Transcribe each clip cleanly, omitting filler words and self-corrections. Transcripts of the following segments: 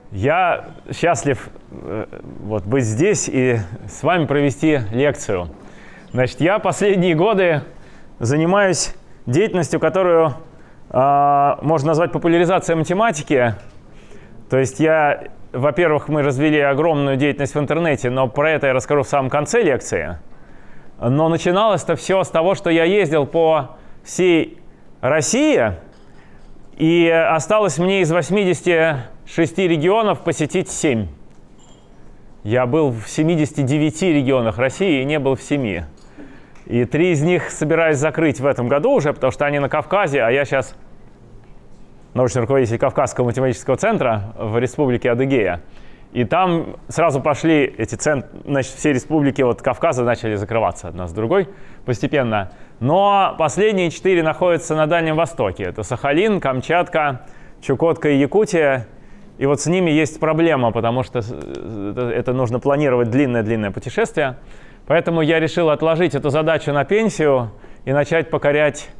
Я счастлив вот быть здесь и с вами провести лекцию. Значит, я последние годы занимаюсь деятельностью, которую можно назвать популяризацией математики. То есть во-первых, мы развели огромную деятельность в интернете, но про это я расскажу в самом конце лекции. Но начиналось-то все с того, что я ездил по всей России, и осталось мне из 86 регионов посетить 7. Я был в 79 регионах России и не был в 7. И 3 из них собираюсь закрыть в этом году уже, потому что они на Кавказе, а я сейчас научный руководитель Кавказского математического центра в республике Адыгея. И там сразу пошли эти значит, все республики от Кавказа начали закрываться одна с другой постепенно. Но последние 4 находятся на Дальнем Востоке. Это Сахалин, Камчатка, Чукотка и Якутия. И вот с ними есть проблема, потому что это нужно планировать длинное-длинное путешествие. Поэтому я решил отложить эту задачу на пенсию и начать покорять...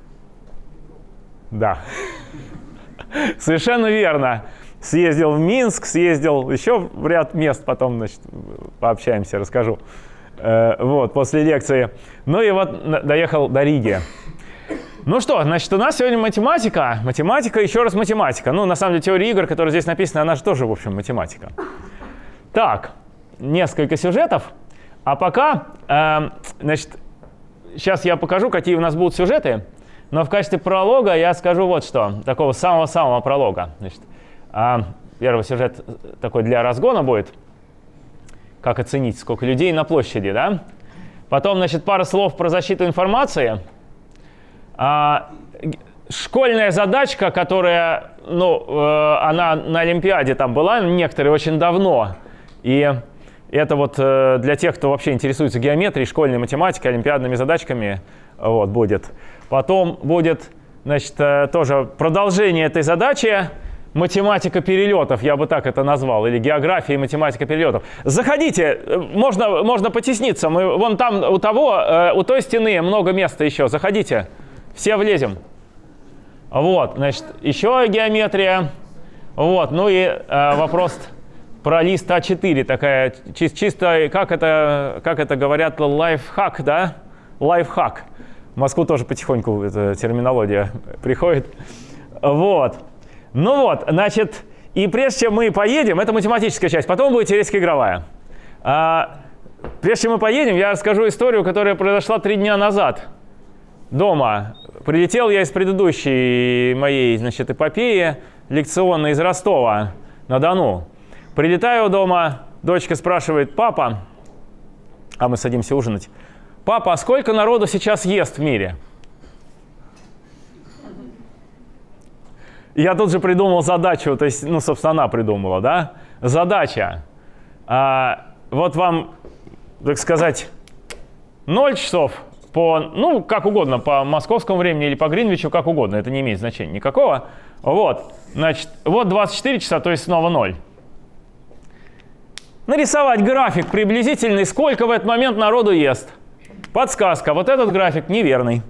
Да, совершенно верно. Съездил в Минск, съездил еще в ряд мест, потом, значит, пообщаемся, расскажу. Вот, после лекции. Ну и вот доехал до Риги. Ну что, значит, у нас сегодня математика. Математика, еще раз математика. Ну, на самом деле, теория игр, которая здесь написана, она же тоже, в общем, математика. Так, несколько сюжетов. А пока, значит, сейчас я покажу, какие у нас будут сюжеты. Но в качестве пролога я скажу вот что. Такого самого-самого пролога. Значит, первый сюжет такой для разгона будет. Как оценить, сколько людей на площади, да? Потом, значит, пара слов про защиту информации. Школьная задачка, которая, ну, она на Олимпиаде там была, некоторые очень давно. И это вот для тех, кто вообще интересуется геометрией, школьной математикой, олимпиадными задачками, вот, будет. Потом будет, значит, тоже продолжение этой задачи. Математика перелетов, я бы так это назвал, или география и математика перелетов. Заходите, можно потесниться. Мы вон там у той стены много места еще. Заходите, все влезем. Вот, значит, еще геометрия. Вот, ну и вопрос про лист А4, такая чисто, как это говорят, лайфхак, да? Лайфхак. В Москву тоже потихоньку эта терминология приходит. Вот. Ну вот, значит, и прежде чем мы поедем, это математическая часть, потом будет теоретико-игровая. Прежде чем мы поедем, я расскажу историю, которая произошла 3 дня назад дома. Прилетел я из предыдущей моей, значит, эпопеи лекционной из Ростова-на-Дону. Прилетаю дома, дочка спрашивает: папа, а мы садимся ужинать, папа, а сколько народу сейчас ест в мире? Я тут же придумал задачу, то есть, ну, собственно, она придумала, да? Задача. Вот вам, так сказать, 0 часов по, ну, как угодно, по московскому времени или по Гринвичу, как угодно, это не имеет значения никакого. Вот, значит, вот 24 часа, то есть снова 0. Нарисовать график приблизительный, сколько в этот момент народу ест. Подсказка, вот этот график неверный.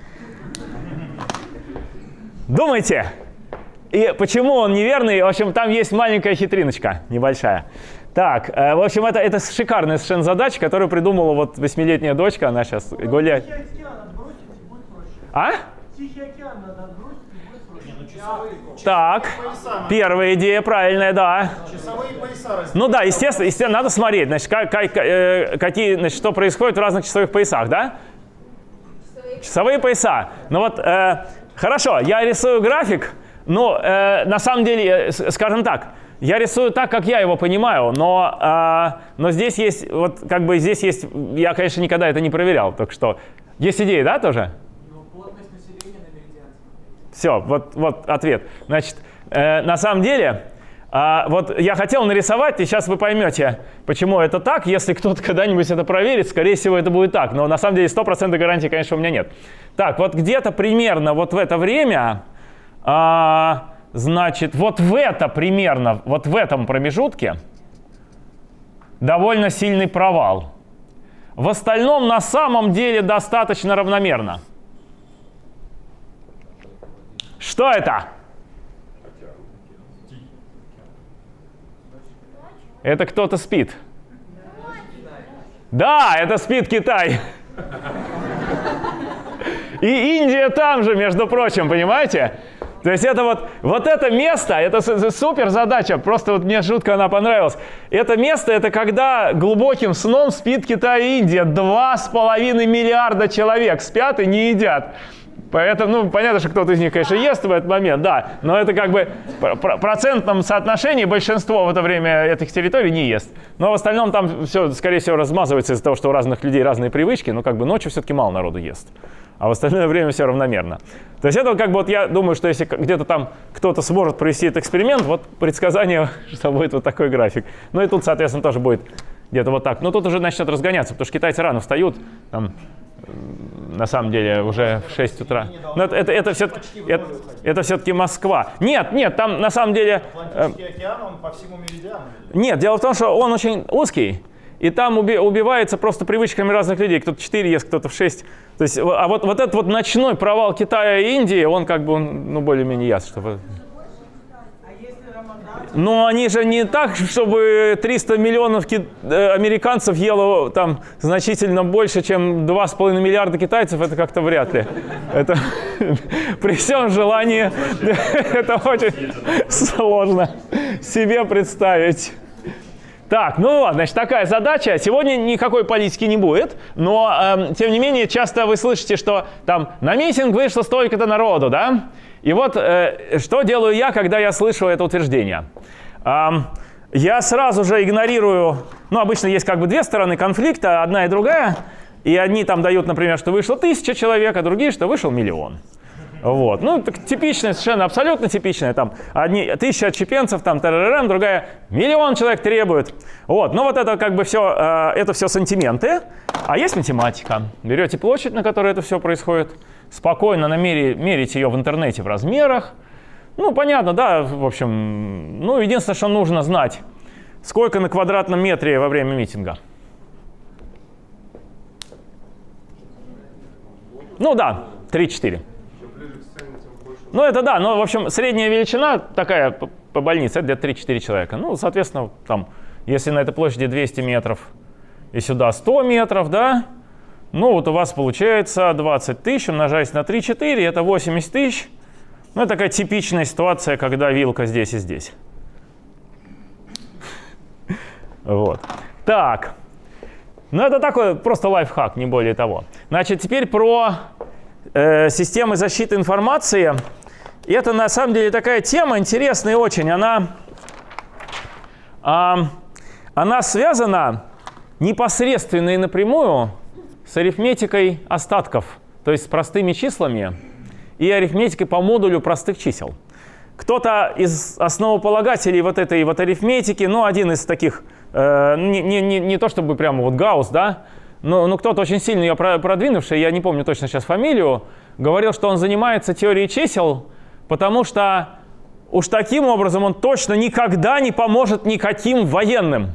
Думайте. И почему он неверный? В общем, там есть маленькая хитриночка, небольшая. Так, в общем, это шикарная совершенно задача, которую придумала вот 8-летняя дочка, она сейчас гуляет. Тихий океан отбросить, и будет проще. А? Тихий океан надо отбросить, и будет проще. Так, первая идея правильная, да. Часовые пояса. Ну да, естественно, надо смотреть, значит, какие, значит, что происходит в разных часовых поясах, да? Часовые пояса. Ну вот, хорошо, я рисую график. Ну, на самом деле, скажем так, я рисую так, как я его понимаю, но здесь есть, вот как бы здесь есть, я, конечно, никогда это не проверял, так что, есть идеи, да, тоже? Ну, плотность населения на меридиан. Все, вот ответ. Значит, на самом деле, вот я хотел нарисовать, и сейчас вы поймете, почему это так. Если кто-то когда-нибудь это проверит, скорее всего, это будет так, но на самом деле 100% гарантии, конечно, у меня нет. Так, вот где-то примерно вот в это время... значит, вот в это примерно, вот в этом промежутке довольно сильный провал. В остальном на самом деле достаточно равномерно. Что это? Это кто-то спит. Да, это спит Китай. И Индия там же, между прочим, понимаете? То есть это вот это место, это супер задача, просто вот мне жутко она понравилась. Это место, это когда глубоким сном спит Китай и Индия. 2,5 миллиарда человек спят и не едят. Поэтому, ну, понятно, что кто-то из них, конечно, ест в этот момент, да, но это как бы в процентном соотношении большинство в это время этих территорий не ест. Но в остальном там все, скорее всего, размазывается из-за того, что у разных людей разные привычки, но как бы ночью все-таки мало народу ест. А в остальное время все равномерно. То есть это как бы вот я думаю, что если где-то там кто-то сможет провести этот эксперимент, вот предсказание, что будет вот такой график. Ну и тут, соответственно, тоже будет где-то вот так. Но тут уже начнет разгоняться, потому что китайцы рано встают, там, на самом деле уже в 6 утра. Но это все-таки Москва. Нет, там на самом деле... Атлантический океан, он по всему меридиану. Нет, дело в том, что он очень узкий. И там убивается просто привычками разных людей. Кто-то 4 ест, кто-то в 6. То есть, а вот этот вот ночной провал Китая и Индии, он как бы, ну, более-менее ясно. Чтобы... Но они же не так, чтобы 300 миллионов американцев ело там значительно больше, чем 2,5 миллиарда китайцев. Это как-то вряд ли. Это при всем желании это очень сложно себе представить. Так, ну ладно, значит, такая задача. Сегодня никакой политики не будет, но, тем не менее, часто вы слышите, что там на митинг вышло столько-то народу, да? И вот что делаю я, когда я слышу это утверждение? Я сразу же игнорирую, ну, обычно есть как бы две стороны конфликта, одна и другая, и одни там дают, например, что вышло 1000 человек, а другие, что вышел 1 000 000. Вот. Ну, так типичное, совершенно абсолютно типичное. Там одни 1000 отщепенцев, там тарарарам, другая 1 000 000 человек требует. Вот. Ну, вот это как бы все, это все сантименты. А есть математика. Берете площадь, на которой это все происходит, спокойно мерите ее в интернете в размерах. Ну, понятно, да, в общем. Ну, единственное, что нужно знать, сколько на квадратном метре во время митинга. Ну, да, 3-4. Ну, это да, но, в общем, средняя величина такая по больнице, это где-то 3-4 человека. Ну, соответственно, там, если на этой площади 200 метров и сюда 100 метров, да, ну, вот у вас получается 20 тысяч, умножаясь на 3-4, это 80 тысяч. Ну, это такая типичная ситуация, когда вилка здесь и здесь. Вот. Так. Ну, это такой просто лайфхак, не более того. Значит, теперь про системы защиты информации. И это на самом деле такая тема интересная очень. Она связана непосредственно и напрямую с арифметикой остатков, то есть с простыми числами и арифметикой по модулю простых чисел. Кто-то из основополагателей вот этой вот арифметики, ну, один из таких, не то чтобы прямо вот Гаусс, да, но кто-то очень сильно ее продвинувший, я не помню точно сейчас фамилию, говорил, что он занимается теорией чисел, потому что уж таким образом он точно никогда не поможет никаким военным.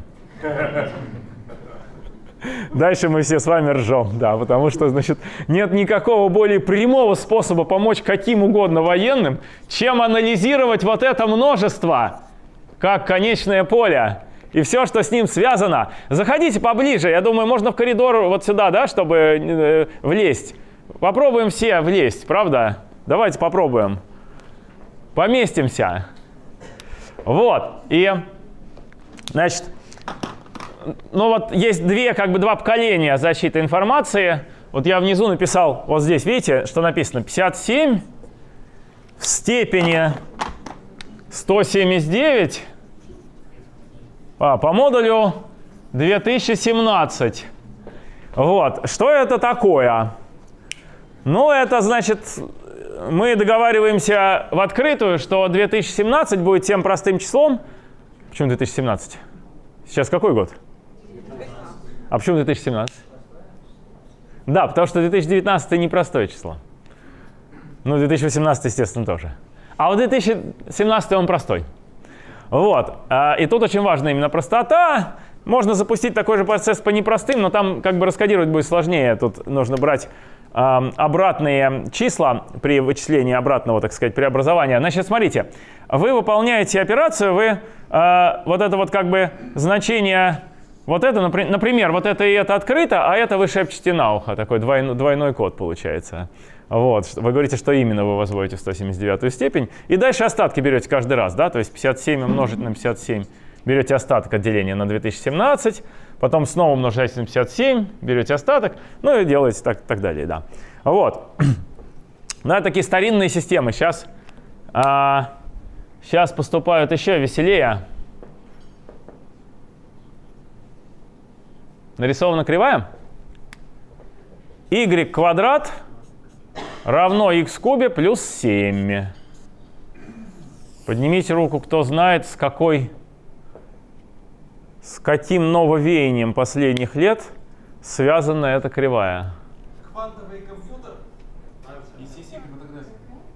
Дальше мы все с вами ржем, да, потому что, значит, нет никакого более прямого способа помочь каким угодно военным, чем анализировать вот это множество, как конечное поле, и все, что с ним связано. Заходите поближе, я думаю, можно в коридор вот сюда, да, чтобы влезть. Попробуем все влезть, правда? Давайте попробуем. Поместимся. Вот, и, значит... Ну вот есть два поколения защиты информации. Вот я внизу написал, вот здесь, видите, что написано? 57 в степени 179 по модулю 2017. Вот. Что это такое? Ну, это значит, мы договариваемся в открытую, что 2017 будет тем простым числом. Почему 2017? Сейчас какой год? А почему 2017? Да, потому что 2019 непростое число. Ну, 2018, естественно, тоже. А вот 2017 он простой. Вот. И тут очень важна именно простота. Можно запустить такой же процесс по непростым, но там как бы раскодировать будет сложнее. Тут нужно брать обратные числа при вычислении обратного, так сказать, преобразования. Значит, смотрите, вы выполняете операцию, вы вот это вот как бы значение, вот это, например, вот это и это открыто, а это вы шепчете на ухо, такой двойной код получается. Вот, вы говорите, что именно вы возводите в 179-ю степень, и дальше остатки берете каждый раз, да, то есть 57 умножить на 57, берете остаток от деления на 2017, потом снова умножаете на 57, берете остаток, ну и делаете так далее, да. Вот. Ну, это такие старинные системы. Сейчас поступают еще веселее. Нарисована кривая. Y квадрат равно x в кубе плюс 7. Поднимите руку, кто знает, с каким нововеянием последних лет связана эта кривая. Квантовый компьютер. И CC криптография.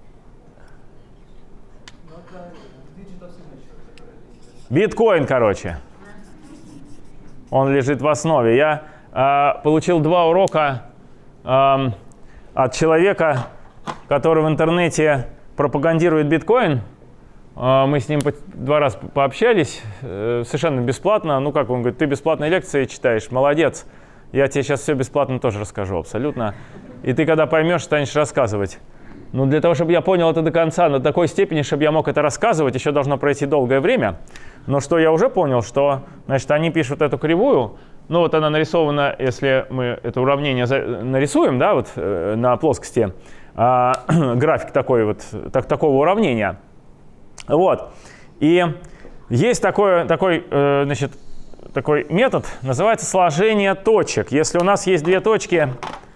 Биткоин, короче. Он лежит в основе. Я получил 2 урока от человека, который в интернете пропагандирует биткоин. Мы с ним 2 раза пообщались, совершенно бесплатно. Ну как, он говорит, ты бесплатные лекции читаешь, молодец. Я тебе сейчас все бесплатно тоже расскажу, абсолютно. И ты, когда поймешь, станешь рассказывать. Ну, для того, чтобы я понял это до конца, на такой степени, чтобы я мог это рассказывать, еще должно пройти долгое время. Но что я уже понял, что, значит, они пишут эту кривую. Ну, вот она нарисована, если мы это уравнение нарисуем, да, вот на плоскости, график такой вот, такого уравнения. Вот. И есть такой метод, называется сложение точек. Если у нас есть 2 точки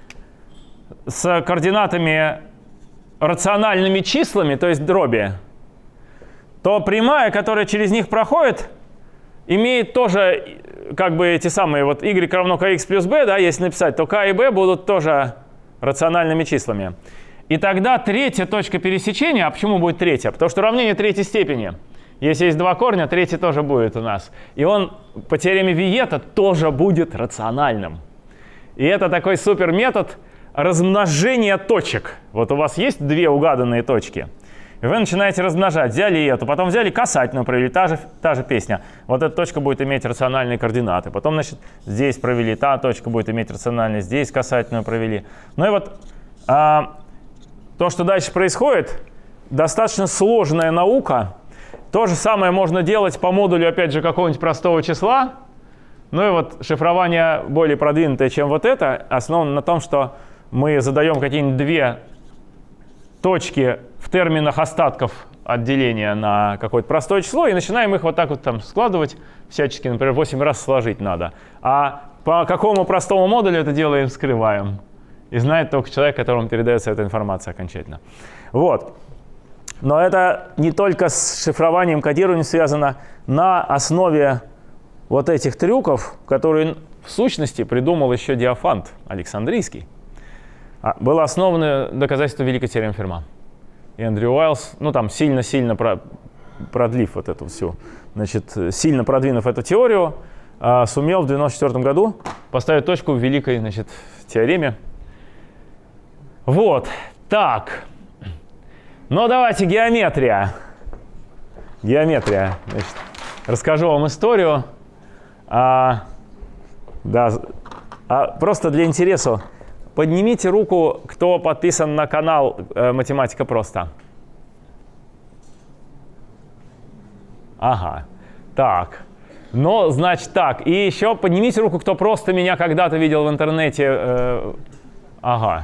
с координатами рациональными числами, то есть дроби, то прямая, которая через них проходит, имеет тоже как бы эти самые, вот y равно kx плюс b, да, если написать, то k и b будут тоже рациональными числами. И тогда третья точка пересечения, а почему будет третья? Потому что уравнение третьей степени. Если есть 2 корня, третий тоже будет у нас. И он по теореме Виета тоже будет рациональным. И это такой супер метод размножения точек. Вот у вас есть 2 угаданные точки. И вы начинаете размножать. Взяли эту, потом взяли касательную, провели, та же песня. Вот эта точка будет иметь рациональные координаты. Потом, значит, здесь провели, та точка будет иметь рациональные, здесь касательную провели. Ну и вот то, что дальше происходит, достаточно сложная наука. То же самое можно делать по модулю, опять же, какого-нибудь простого числа. Ну и вот шифрование более продвинутое, чем вот это, основано на том, что мы задаем какие-нибудь 2 точки в терминах остатков от деления на какое-то простое число и начинаем их вот так вот там складывать всячески, например, 8 раз сложить надо. А по какому простому модулю это делаем, скрываем. И знает только человек, которому передается эта информация окончательно. Вот. Но это не только с шифрованием, кодированием связано, на основе вот этих трюков, которые в сущности придумал еще Диофант Александрийский. Было основано доказательство великой теоремы Ферма. И Эндрю Уайлс, ну там сильно-сильно продлив вот эту всю, значит, сильно продвинув эту теорию, сумел в 1994 году поставить точку в великой, значит, теореме. Вот, так. Ну давайте геометрия. Геометрия. Значит, расскажу вам историю. Просто для интереса. Поднимите руку, кто подписан на канал «Математика просто». Ага. Так. Ну, значит, так. И еще поднимите руку, кто просто меня когда-то видел в интернете. Ага.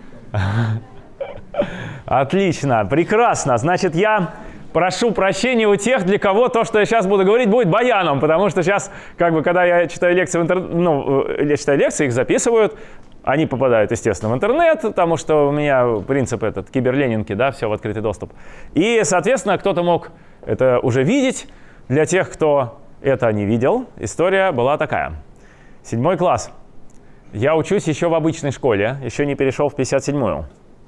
Отлично. Прекрасно. Значит, я прошу прощения у тех, для кого то, что я сейчас буду говорить, будет баяном. Потому что сейчас, как бы, когда я читаю лекции в интернете, ну, я читаю лекции, их записывают. Они попадают, естественно, в интернет, потому что у меня принцип этот, киберленинки, да, все в открытый доступ. И, соответственно, кто-то мог это уже видеть. Для тех, кто это не видел, история была такая. 7 класс. Я учусь еще в обычной школе, еще не перешел в 57-ю.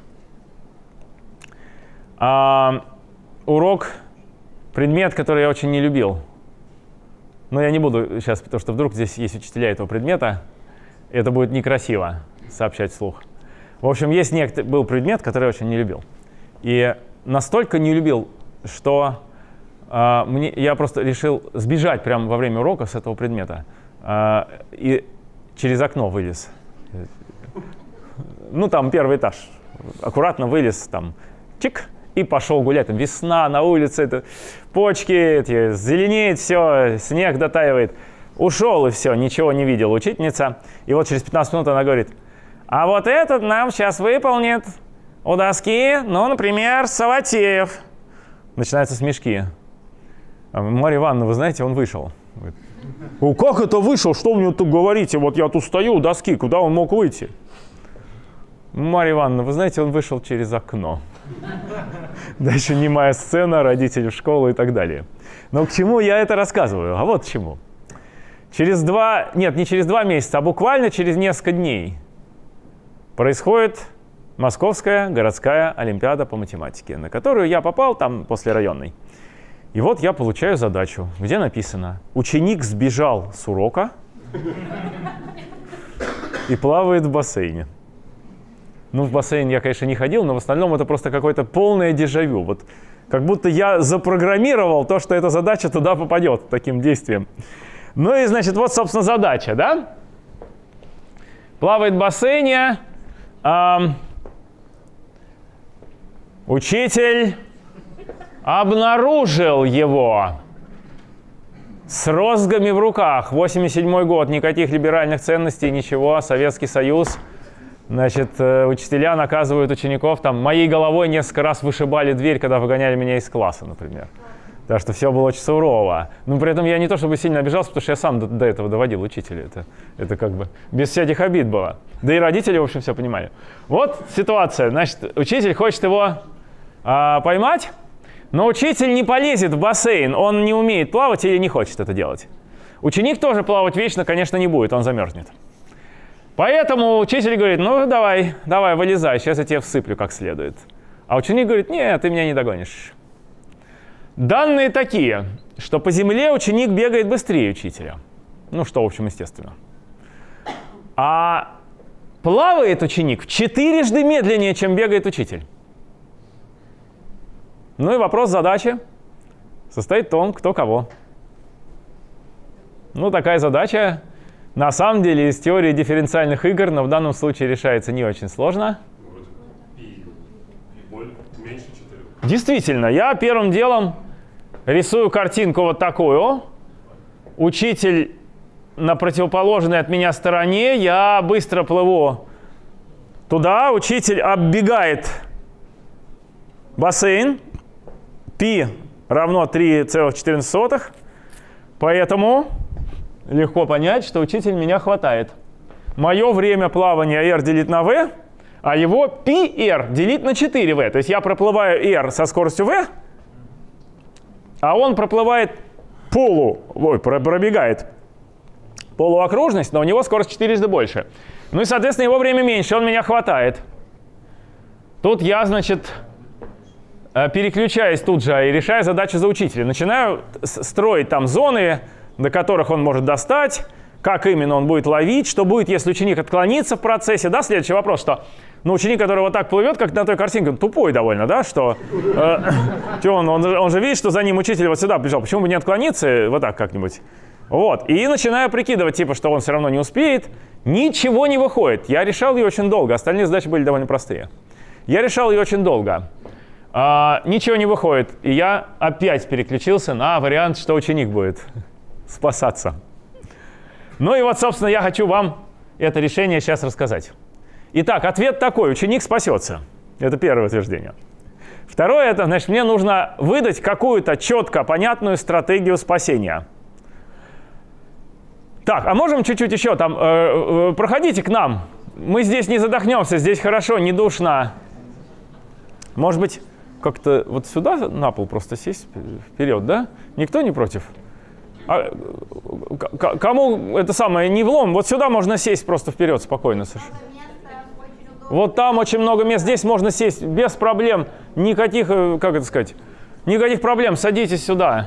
Урок, предмет, который я очень не любил. Но я не буду сейчас, потому что вдруг здесь есть учителя этого предмета. Это будет некрасиво сообщать вслух. В общем, был предмет, который я очень не любил. И настолько не любил, что я просто решил сбежать прямо во время урока с этого предмета. И через окно вылез. Ну, там первый этаж. Аккуратно вылез, там, чик, и пошел гулять. Там весна на улице, почки эти, зеленеет все, снег дотаивает. Ушел и все, ничего не видел учительница. И вот через 15 минут она говорит: а вот этот нам сейчас выполнит у доски, ну, например, Саватеев. Начинаются смешки. Марья Ивановна, вы знаете, он вышел. Говорит: как это вышел? Что мне тут говорите? Вот я тут стою у доски, куда он мог выйти? Марья Ивановна, вы знаете, он вышел через окно. Дальше немая сцена, родители в школу и так далее. Но к чему я это рассказываю? А вот к чему. Не через 2 месяца, а буквально через несколько дней происходит Московская городская олимпиада по математике, на которую я попал там после районной. И вот я получаю задачу, где написано: ученик сбежал с урока и плавает в бассейне. Ну, в бассейн я, конечно, не ходил, но в остальном это просто какое-то полное дежавю. Вот как будто я запрограммировал то, что эта задача туда попадет таким действием. Ну и, значит, вот, собственно, задача, да? Плавает в бассейне. Учитель обнаружил его с розгами в руках. 87-й год, никаких либеральных ценностей, ничего, Советский Союз. Значит, учителя наказывают учеников, там, моей головой несколько раз вышибали дверь, когда выгоняли меня из класса, например. Так что все было очень сурово. Но при этом я не то чтобы сильно обижался, потому что я сам до этого доводил учителя. Это как бы без всяких обид было. Да и родители, в общем, все понимали. Вот ситуация. Значит, учитель хочет его поймать, но учитель не полезет в бассейн. Он не умеет плавать или не хочет это делать. Ученик тоже плавать вечно, конечно, не будет, он замерзнет. Поэтому учитель говорит: ну давай, вылезай, сейчас я тебе всыплю как следует. А ученик говорит: нет, ты меня не догонишь. Данные такие, что по земле ученик бегает быстрее учителя. Ну, что, в общем, естественно. А плавает ученик в 4-жды медленнее, чем бегает учитель. Ну и вопрос задачи состоит в том, кто кого. Ну, такая задача, на самом деле, из теории дифференциальных игр, но в данном случае решается не очень сложно. Действительно, я первым делом рисую картинку вот такую. Учитель на противоположной от меня стороне. Я быстро плыву туда. Учитель оббегает бассейн. Π равно 3,14. Поэтому легко понять, что учитель меня хватает. Мое время плавания r делить на v. А его πr делить на 4v. То есть я проплываю r со скоростью v, а он проплывает пробегает полуокружность, но у него скорость 4-жды больше. Ну и, соответственно, его время меньше, он меня хватает. Тут я, значит, переключаюсь тут же и решаю задачу за учителя. Начинаю строить там зоны, до которых он может достать, как именно он будет ловить, что будет, если ученик отклонится в процессе. Да, следующий вопрос, что ученик, который вот так плывет, как на той картинке, он тупой довольно, да, что он же видит, что за ним учитель вот сюда бежал, почему бы не отклониться вот так как-нибудь. Вот, и начинаю прикидывать, типа, что он все равно не успеет. Ничего не выходит. Я решал ее очень долго, остальные задачи были довольно простые. Я решал ее очень долго. Ничего не выходит, и я опять переключился на вариант, что ученик будет спасаться. Ну и вот, собственно, я хочу вам это решение сейчас рассказать. Итак, ответ такой: ученик спасется. Это первое утверждение. Второе, это, значит, мне нужно выдать какую-то четко понятную стратегию спасения. Так, а можем чуть-чуть еще там, проходите к нам. Мы здесь не задохнемся, здесь хорошо, не душно. Может быть, как-то вот сюда на пол просто сесть вперед, да? Никто не против? Кому это самое не влом, вот сюда можно сесть просто вперед спокойно совершенно. Вот там очень много мест, здесь можно сесть без проблем, никаких, как это сказать, никаких проблем, садитесь сюда.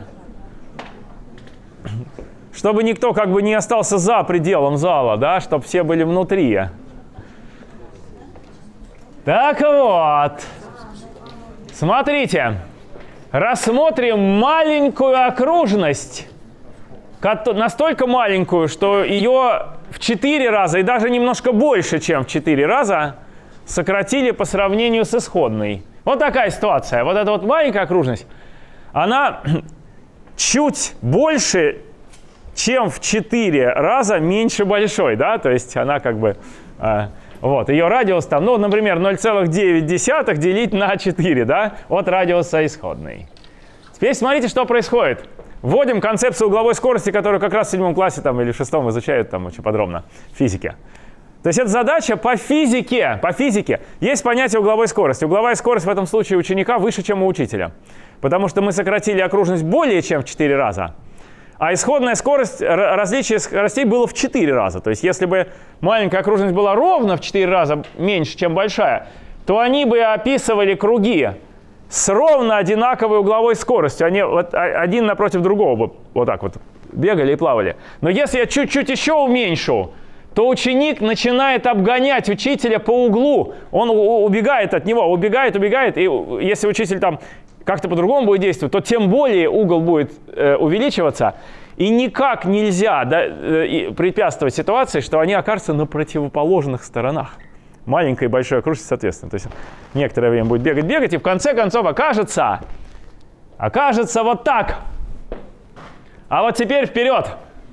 Чтобы никто как бы не остался за пределом зала, да, чтобы все были внутри. Так вот, смотрите, рассмотрим маленькую окружность, настолько маленькую, что ее в 4 раза и даже немножко больше, чем в 4 раза сократили по сравнению с исходной. Вот такая ситуация. Вот эта вот маленькая окружность, она чуть больше, чем в 4 раза меньше большой, да, то есть она как бы, вот, ее радиус там, ну, например, 0,9 делить на 4, да, от радиуса исходной. Теперь смотрите, что происходит. Вводим концепцию угловой скорости, которую как раз в 7 классе там, или в 6 изучают там очень подробно в физике. То есть это задача по физике. По физике есть понятие угловой скорости. Угловая скорость в этом случае ученика выше, чем у учителя. Потому что мы сократили окружность более чем в 4 раза. А исходная скорость, различие скоростей было в 4 раза. То есть если бы маленькая окружность была ровно в 4 раза меньше, чем большая, то они бы описывали круги с ровно одинаковой угловой скоростью. Они вот один напротив другого бы вот так вот бегали и плавали. Но если я чуть-чуть еще уменьшу, то ученик начинает обгонять учителя по углу. Он убегает от него, убегает. И если учитель там как-то по-другому будет действовать, то тем более угол будет увеличиваться. И никак нельзя препятствовать ситуации, что они окажутся на противоположных сторонах. Маленькая и большая окружность, соответственно. То есть некоторое время будет бегать, и в конце концов окажется вот так. А вот теперь вперед.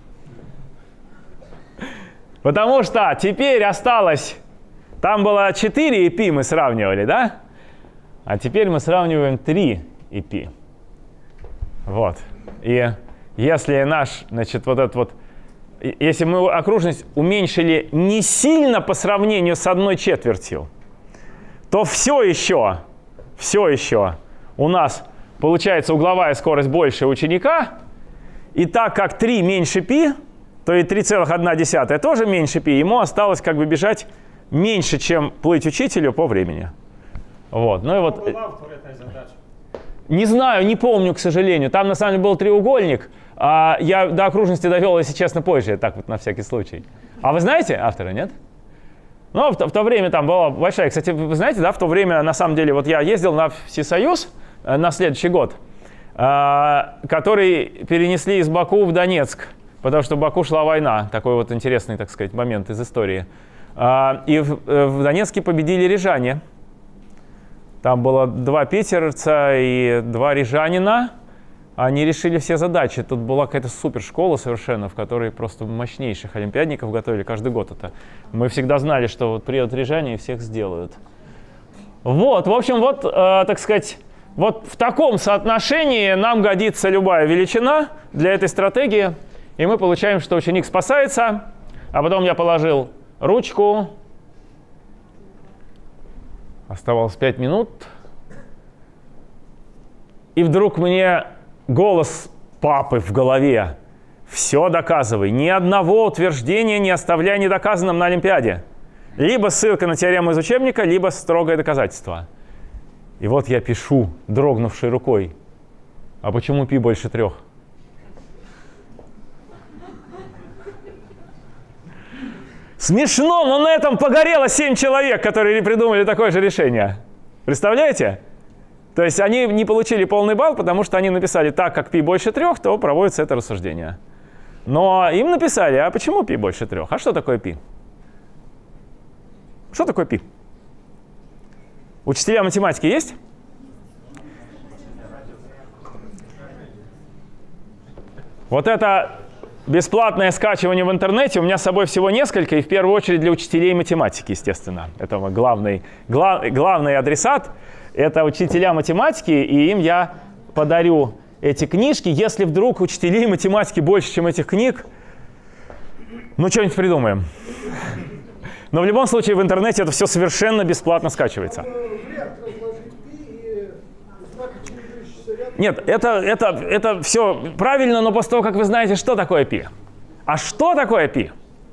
Потому что теперь осталось, там было 4 π мы сравнивали, да? А теперь мы сравниваем 3 π. Вот. И если значит, вот этот вот, если мы окружность уменьшили не сильно по сравнению с 1/4, то все еще у нас получается угловая скорость больше ученика. И так как 3 меньше π, то и 3,1 тоже меньше π. Ему осталось как бы бежать меньше, чем плыть учителю по времени. Вот. Ну и вот. Не знаю, не помню, к сожалению. Там на самом деле был треугольник. А я до окружности довел, если честно, позже, так вот на всякий случай. А вы знаете автора, нет? Ну, в то время там была большая. Кстати, вы знаете, да, в то время, на самом деле, вот я ездил на Всесоюз на следующий год, который перенесли из Баку в Донецк, потому что в Баку шла война. Такой вот интересный, так сказать, момент из истории. И в Донецке победили рижане. Там было 2 питерца и 2 рижанина. Они решили все задачи. Тут была какая-то супершкола совершенно, в которой просто мощнейших олимпиадников готовили каждый год это. Мы всегда знали, что вот приедут рижане и всех сделают. Вот, в общем, вот, так сказать, вот в таком соотношении нам годится любая величина для этой стратегии. И мы получаем, что ученик спасается, а потом я положил ручку. Оставалось 5 минут. И вдруг мне голос папы в голове. Все доказывай. Ни одного утверждения не оставляй недоказанным на Олимпиаде. Либо ссылка на теорему из учебника, либо строгое доказательство. И вот я пишу, дрогнувшей рукой. А почему π больше 3? Смешно, но на этом погорело 7 человек, которые придумали такое же решение. Представляете? То есть они не получили полный балл, потому что они написали так, как π больше 3, то проводится это рассуждение. Но им написали, а почему π больше 3? А что такое π? Что такое π? Учителя математики есть? Вот это бесплатное скачивание в интернете. У меня с собой всего несколько, и в первую очередь для учителей математики, естественно. Это главный адресат. Это учителя математики, и им я подарю эти книжки. Если вдруг учителей математики больше, чем этих книг, ну, что-нибудь придумаем. Но в любом случае в интернете это все совершенно бесплатно скачивается. Нет, это все правильно, но после того, как вы знаете, что такое π. А что такое π?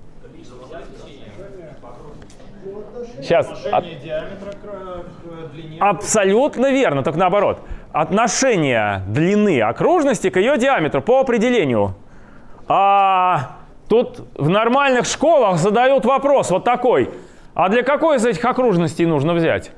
Сейчас. Диаметра к длине. Абсолютно верно, только наоборот. Отношение длины окружности к ее диаметру по определению. Тут в нормальных школах задают вопрос вот такой. А для какой из этих окружностей нужно взять?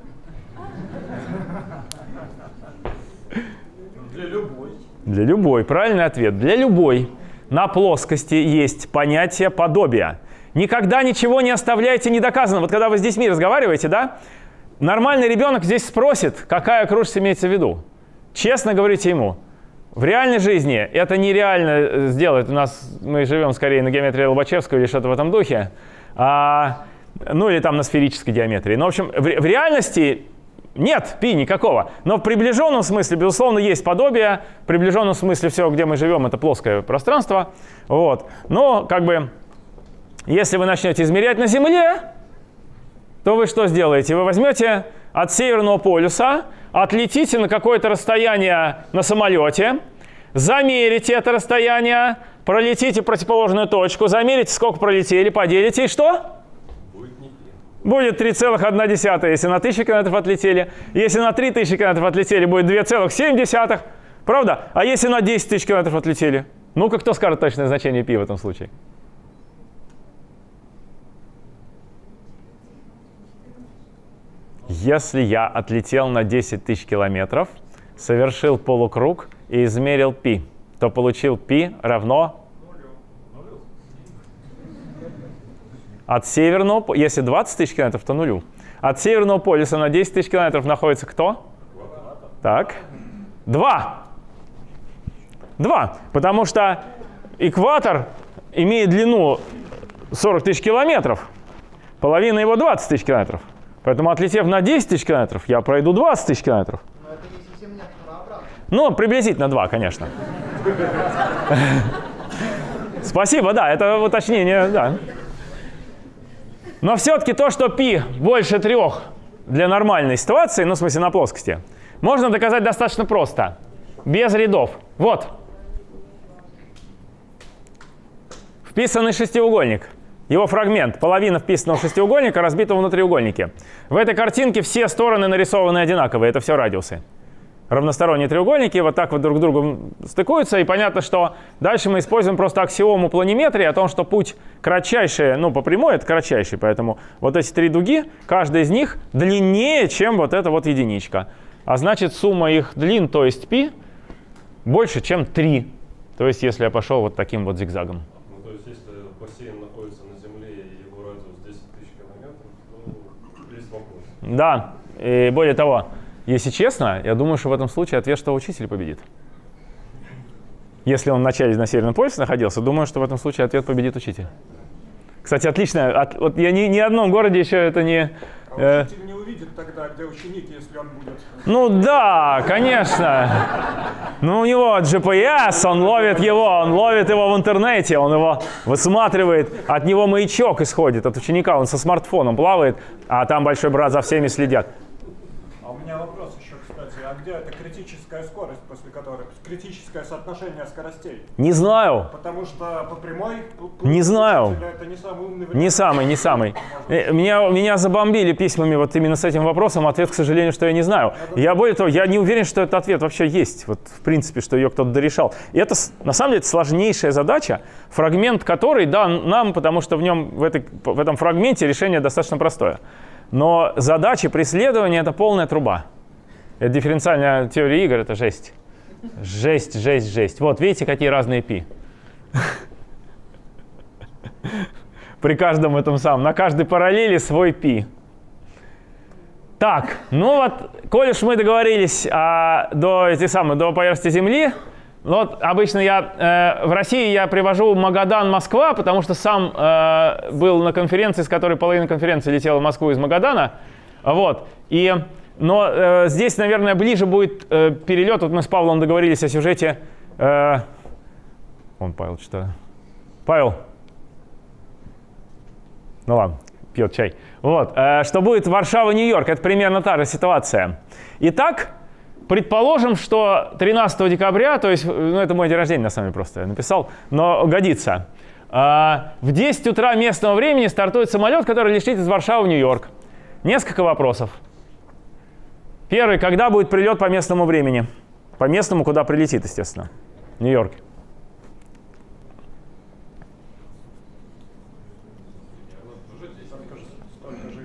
Для любой. Для любой. Правильный ответ. Для любой. На плоскости есть понятие подобия. Никогда ничего не оставляйте недоказанным. Вот когда вы с детьми разговариваете, да, нормальный ребенок здесь спросит, какая окружность имеется в виду. Честно говорите ему. В реальной жизни это нереально сделать. Мы живем скорее на геометрии Лобачевского или что-то в этом духе. Ну или там на сферической геометрии. Но в общем, в реальности нет π никакого. Но в приближенном смысле, безусловно, есть подобие. В приближенном смысле все, где мы живем, это плоское пространство. Вот. Но как бы, если вы начнете измерять на Земле, то вы что сделаете? Вы возьмете от Северного полюса, отлетите на какое-то расстояние на самолете, замерите это расстояние, пролетите противоположную точку, замерите, сколько пролетели, поделите, и что? Будет 3,1, если на 1000 километров отлетели. Если на 3000 километров отлетели, будет 2,7. Правда? А если на 10 тысяч километров отлетели? Ну-ка, кто скажет точное значение π в этом случае? Если я отлетел на 10 тысяч километров, совершил полукруг и измерил π, то получил π равно от северного, если 20 тысяч километров, то нулю. От Северного полюса на 10 тысяч километров находится кто? Так. 2. 2. Потому что экватор имеет длину 40 тысяч километров. Половина его 20 тысяч километров. Поэтому, отлетев на 10 тысяч километров, я пройду 20 тысяч километров. Но это не совсем нет обратно. Ну, приблизительно 2, конечно. Спасибо, да, это уточнение, да. Но все-таки то, что π больше 3 для нормальной ситуации, ну, в смысле, на плоскости, можно доказать достаточно просто, без рядов. Вот. Вписанный шестиугольник. Его фрагмент, половина вписанного шестиугольника, разбита в треугольнике. В этой картинке все стороны нарисованы одинаковые, это все радиусы. Равносторонние треугольники вот так вот друг к другу стыкуются, и понятно, что дальше мы используем просто аксиому планиметрии о том, что путь кратчайший, ну, по прямой это кратчайший, поэтому вот эти 3 дуги, каждая из них длиннее, чем вот эта вот единичка. А значит, сумма их длин, то есть π, больше, чем 3. То есть, если я пошел вот таким вот зигзагом. Ну, то есть, если бассейн находится на Земле и его радиус 10 тысяч километров, то есть вопрос. Да, и более того, если честно, я думаю, что в этом случае ответ, что учитель победит. Если он вначале на Северном полюсе находился, думаю, что в этом случае ответ победит учитель. Кстати, отлично. Вот я ни в одном городе еще это не... Учитель не увидит тогда, где ученик, если он будет. Ну да, конечно. Ну у него GPS, он ловит его в интернете, он его высматривает, от него маячок исходит, от ученика, он со смартфоном плавает, а там большой брат за всеми следят. А у меня вопрос еще, кстати, а где эта критическая скорость, после которой критическое соотношение скоростей? Не знаю. Потому что по прямой Не знаю. Это не самый умный вариант. Не самый. Меня забомбили письмами вот именно с этим вопросом. Ответ, к сожалению, что я не знаю. Я, более того, я не уверен, что этот ответ вообще есть. Вот, в принципе, что ее кто-то дорешал. И это, на самом деле, сложнейшая задача, фрагмент которой дан нам, потому что в этом фрагменте решение достаточно простое. Но задача преследования — это полная труба. Это дифференциальная теория игр, это жесть. Жесть. Вот, видите, какие разные π. При каждом этом самом, на каждой параллели свой π. Так, ну вот, коль уж мы договорились до поверхности Земли, вот обычно в России я привожу Магадан, Москва, потому что сам был на конференции, с которой половина конференции летела в Москву из Магадана. Вот. Но здесь, наверное, ближе будет перелет. Вот мы с Павлом договорились о сюжете. Павел что? Павел. Ну ладно, пьет чай. Вот. Что будет Варшава-Нью-Йорк. Это примерно та же ситуация. Итак, предположим, что 13 декабря, то есть, ну это мой день рождения, на самом деле, просто я написал, но годится. В 10 утра местного времени стартует самолет, который летит из Варшавы в Нью-Йорк. Несколько вопросов. Первый, когда будет прилет по местному времени? По местному, куда прилетит, естественно. Нью-Йорк.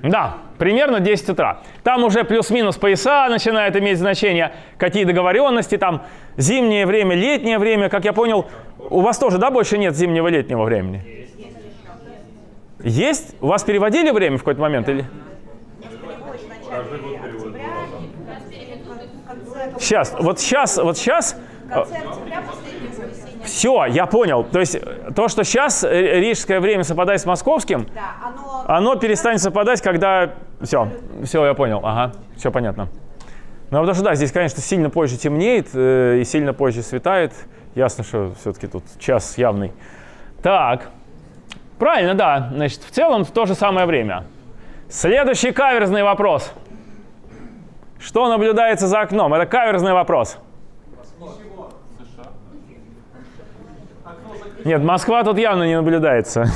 Да, примерно 10 утра. Там уже плюс-минус пояса начинают иметь значение, какие договоренности, там зимнее время, летнее время. Как я понял, у вас тоже, да, больше нет зимнего-летнего времени? Есть? У вас переводили время в какой-то момент? Или? Сейчас, вот сейчас. Все, я понял. То есть то, что сейчас рижское время совпадает с московским, да, оно перестанет совпадать, когда... Все, я понял. Ага, все понятно. Ну, потому что да, здесь, конечно, сильно позже темнеет и сильно позже светает. Ясно, что все-таки тут час явный. Так, правильно, да. Значит, в целом в то же самое время. Следующий каверзный вопрос. Что наблюдается за окном? Это каверзный вопрос. Нет, Москва тут явно не наблюдается.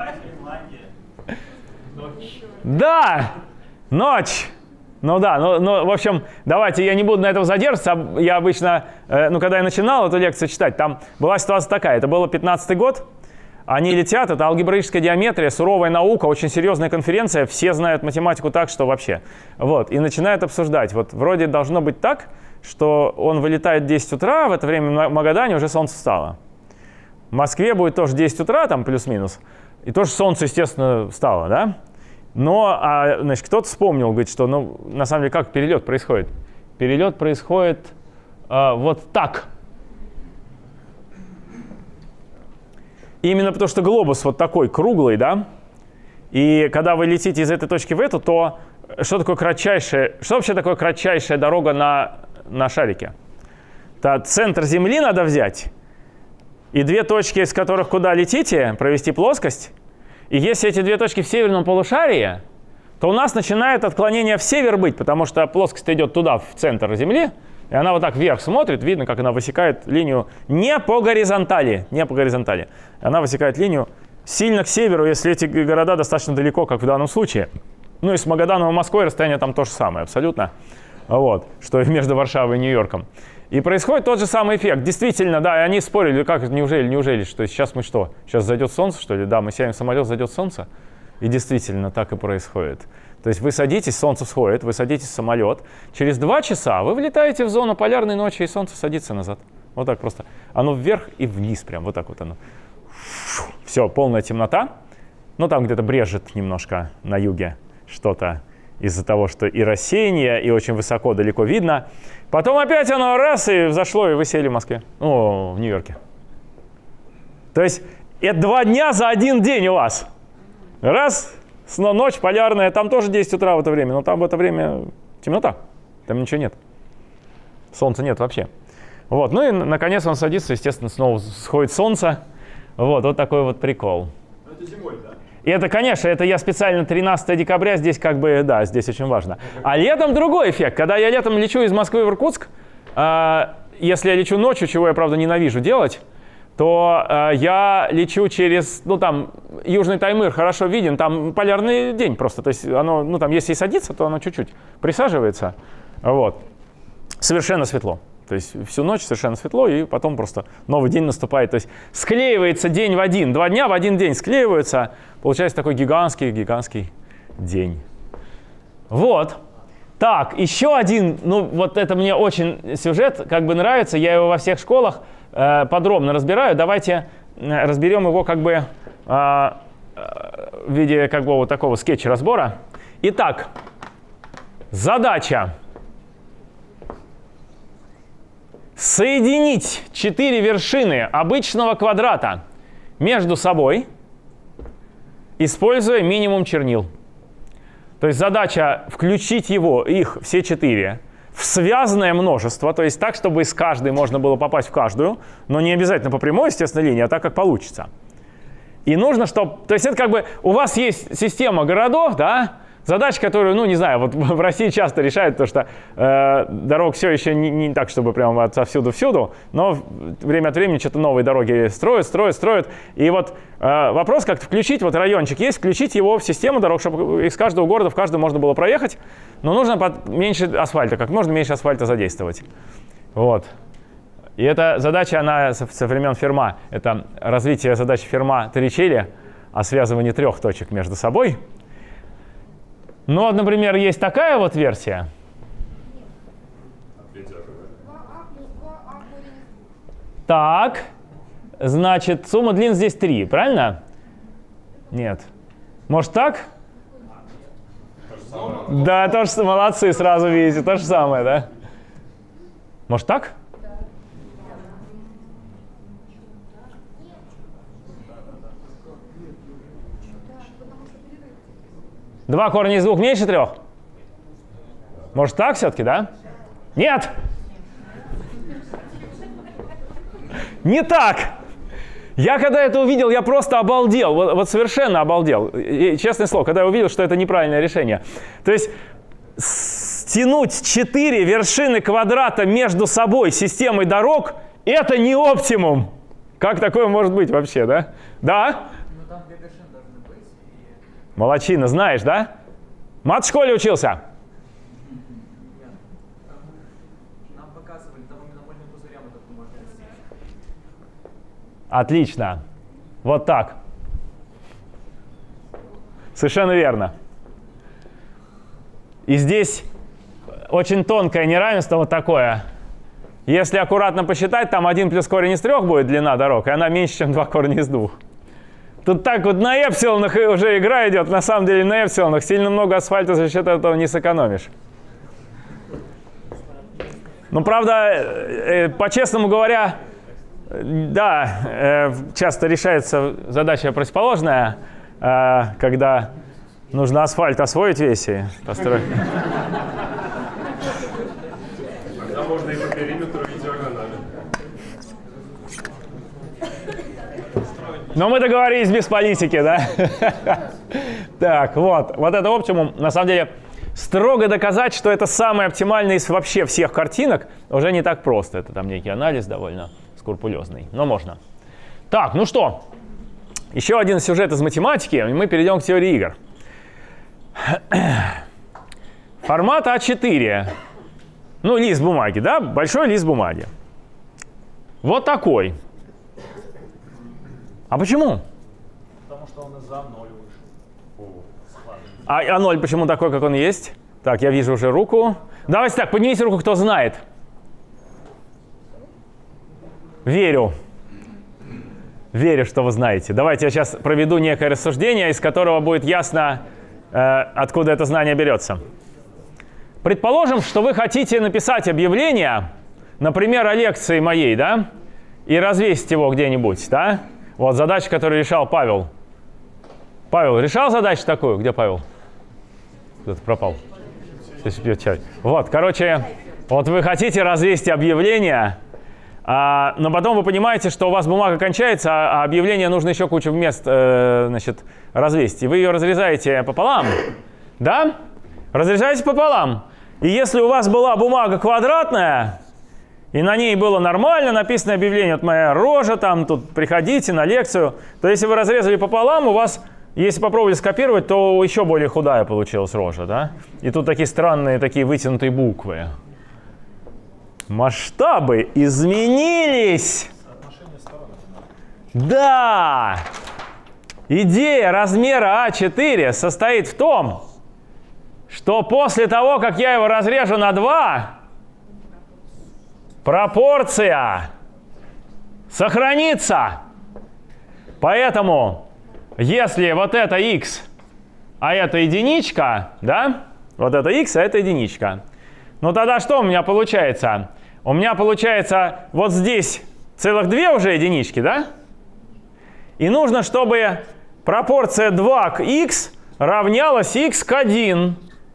Да, ночь. Ну да, ну, в общем, давайте, я не буду на этом задерживаться. Я обычно, когда я начинал эту лекцию читать, там была ситуация такая. Это был 15-й год. Они летят, это алгебраическая геометрия, суровая наука, очень серьезная конференция. Все знают математику так, что вообще. Вот, и начинают обсуждать. Вот вроде должно быть так, что он вылетает в 10 утра, в это время в Магадане уже солнце встало. В Москве будет тоже 10 утра, там плюс-минус. И тоже солнце, естественно, встало, да? Но, значит, кто-то вспомнил, говорит, что, ну, на самом деле, как перелет происходит? Перелет происходит вот так. Именно потому, что глобус вот такой круглый, да? И когда вы летите из этой точки в эту, то что вообще такое кратчайшая дорога на шарике? Центр Земли надо взять. И две точки, из которых куда летите, провести плоскость. И если эти две точки в северном полушарии, то у нас начинает отклонение в север быть, потому что плоскость идет туда, в центр Земли, и она вот так вверх смотрит, видно, как она высекает линию не по горизонтали. Она высекает линию сильно к северу, если эти города достаточно далеко, как в данном случае. Ну и с Магаданом и Москвой расстояние там то же самое, абсолютно. Вот, что между Варшавой и Нью-Йорком. И происходит тот же самый эффект. Действительно, да, и они спорили, как неужели, что сейчас мы что? Сейчас зайдет солнце, что ли? Да, мы сядем в самолет, зайдет солнце. И действительно, так и происходит. То есть вы садитесь, солнце всходит, вы садитесь в самолет. Через 2 часа вы влетаете в зону полярной ночи, и солнце садится назад. Вот так просто. Оно вверх и вниз прям, вот так вот оно. Все, полная темнота. Ну, там где-то брежет немножко на юге что-то из-за того, что и рассеяние, и очень высоко, далеко видно. Потом опять оно раз и взошло, и вы сели в Москве. В Нью-Йорке. То есть это 2 дня за 1 день у вас. Раз, ночь полярная, там тоже 10 утра в это время, но там в это время темнота. Там ничего нет. Солнца нет вообще. Вот, ну и наконец он садится, естественно, снова сходит солнце. Вот такой вот прикол. Это зимой, да? И это, конечно, это я специально 13 декабря, здесь как бы, да, здесь очень важно. А летом другой эффект. Когда я летом лечу из Москвы в Иркутск, если я лечу ночью, чего я, правда, ненавижу делать, то я лечу через, там, Южный Таймыр хорошо виден, там полярный день просто. То есть оно, там, если и садится, то оно чуть-чуть присаживается, вот. Совершенно светло. То есть всю ночь совершенно светло, и потом просто новый день наступает. То есть склеивается день в один. 2 дня в 1 день склеиваются. Получается такой гигантский день. Вот. Так, еще один, вот это мне очень сюжет как бы нравится. Я его во всех школах подробно разбираю. Давайте разберем его как бы в виде как бы вот такого скетч-разбора. Итак, задача. Соединить 4 вершины обычного квадрата между собой, используя минимум чернил. То есть задача включить их все 4 в связанное множество, то есть так, чтобы из каждой можно было попасть в каждую, но не обязательно по прямой, естественно, линии, а так, как получится. И нужно, чтобы... То есть это как бы у вас есть система городов, да? Задача, которую, не знаю, вот в России часто решают, потому что дорог все еще не так, чтобы прямо отовсюду-всюду, но время от времени что-то новые дороги строят. И вот вопрос, как включить, вот райончик есть, включить его в систему дорог, чтобы из каждого города в каждую можно было проехать, но нужно меньше асфальта, как можно меньше асфальта задействовать. Вот. И эта задача, она со времен Ферма, это развитие задачи Ферма-Торричелли о связывании 3 точек между собой. Ну, вот, например, есть такая вот версия. Так, значит, сумма длин здесь 3, правильно? Нет. Может так? Да, то же самое. Молодцы, сразу видите, то же самое, да? Может так? Два корня из 2 меньше 3? Может так все-таки, да? Нет! Не так! Я когда это увидел, я просто обалдел. Вот совершенно обалдел. И, честное слово, когда я увидел, что это неправильное решение. То есть стянуть 4 вершины квадрата между собой системой дорог – это не оптимум. Как такое может быть вообще, да? Да? Ну там 2 вершины должны быть. Молодчина, знаешь, да? Мат в школе учился? Нам показывали, там именно больным пузырям это можно достичь. Отлично. Вот так. Совершенно верно. И здесь очень тонкое неравенство вот такое. Если аккуратно посчитать, там 1 плюс корень из 3 будет длина дорог, и она меньше, чем 2 корня из 2. Тут так вот на эпсилонах уже игра идет. На самом деле на эпсилонах сильно много асфальта за счет этого не сэкономишь. Ну, правда, по-честному говоря, да, часто решается задача противоположная, когда нужно асфальт освоить весь и построить. Тогда можно и по периметру, и диагонали. Но мы договорились без политики, да? Так, вот это оптимум. На самом деле, строго доказать, что это самый оптимальный из вообще всех картинок, уже не так просто. Это там некий анализ довольно скрупулезный, но можно. Так, ну что, еще один сюжет из математики, и мы перейдем к теории игр. Формат А4. Ну, лист бумаги, да? Большой лист бумаги. Вот такой. А почему? Потому что он из-за 0 вышел. А 0 почему такой, как он есть? Так, я вижу уже руку. Давайте так, поднимите руку, кто знает. Верю. Верю, что вы знаете. Давайте я сейчас проведу некое рассуждение, из которого будет ясно, откуда это знание берется. Предположим, что вы хотите написать объявление, например, о лекции моей, да, и развесить его где-нибудь, да? Вот задача, которую решал Павел. Павел решал задачу такую? Где Павел? Кто-то пропал. Вот, короче, вот вы хотите развесить объявление, но потом вы понимаете, что у вас бумага кончается, а объявление нужно еще кучу мест, значит, развесить. И вы ее разрезаете пополам, да? Разрезаете пополам. И если у вас была бумага квадратная, и на ней было нормально написано объявление, вот моя рожа, там, тут приходите на лекцию, то если вы разрезали пополам, у вас, если попробовали скопировать, то еще более худая получилась рожа, да? И тут такие странные, такие вытянутые буквы. Масштабы изменились! Да! Идея размера А4 состоит в том, что после того, как я его разрежу на 2, пропорция сохранится. Поэтому, если вот это x, а это единичка, да? Вот это x, а это единичка. Ну тогда что у меня получается? У меня получается вот здесь целых 2 уже единички, да? И нужно, чтобы пропорция 2 к x равнялась x к 1.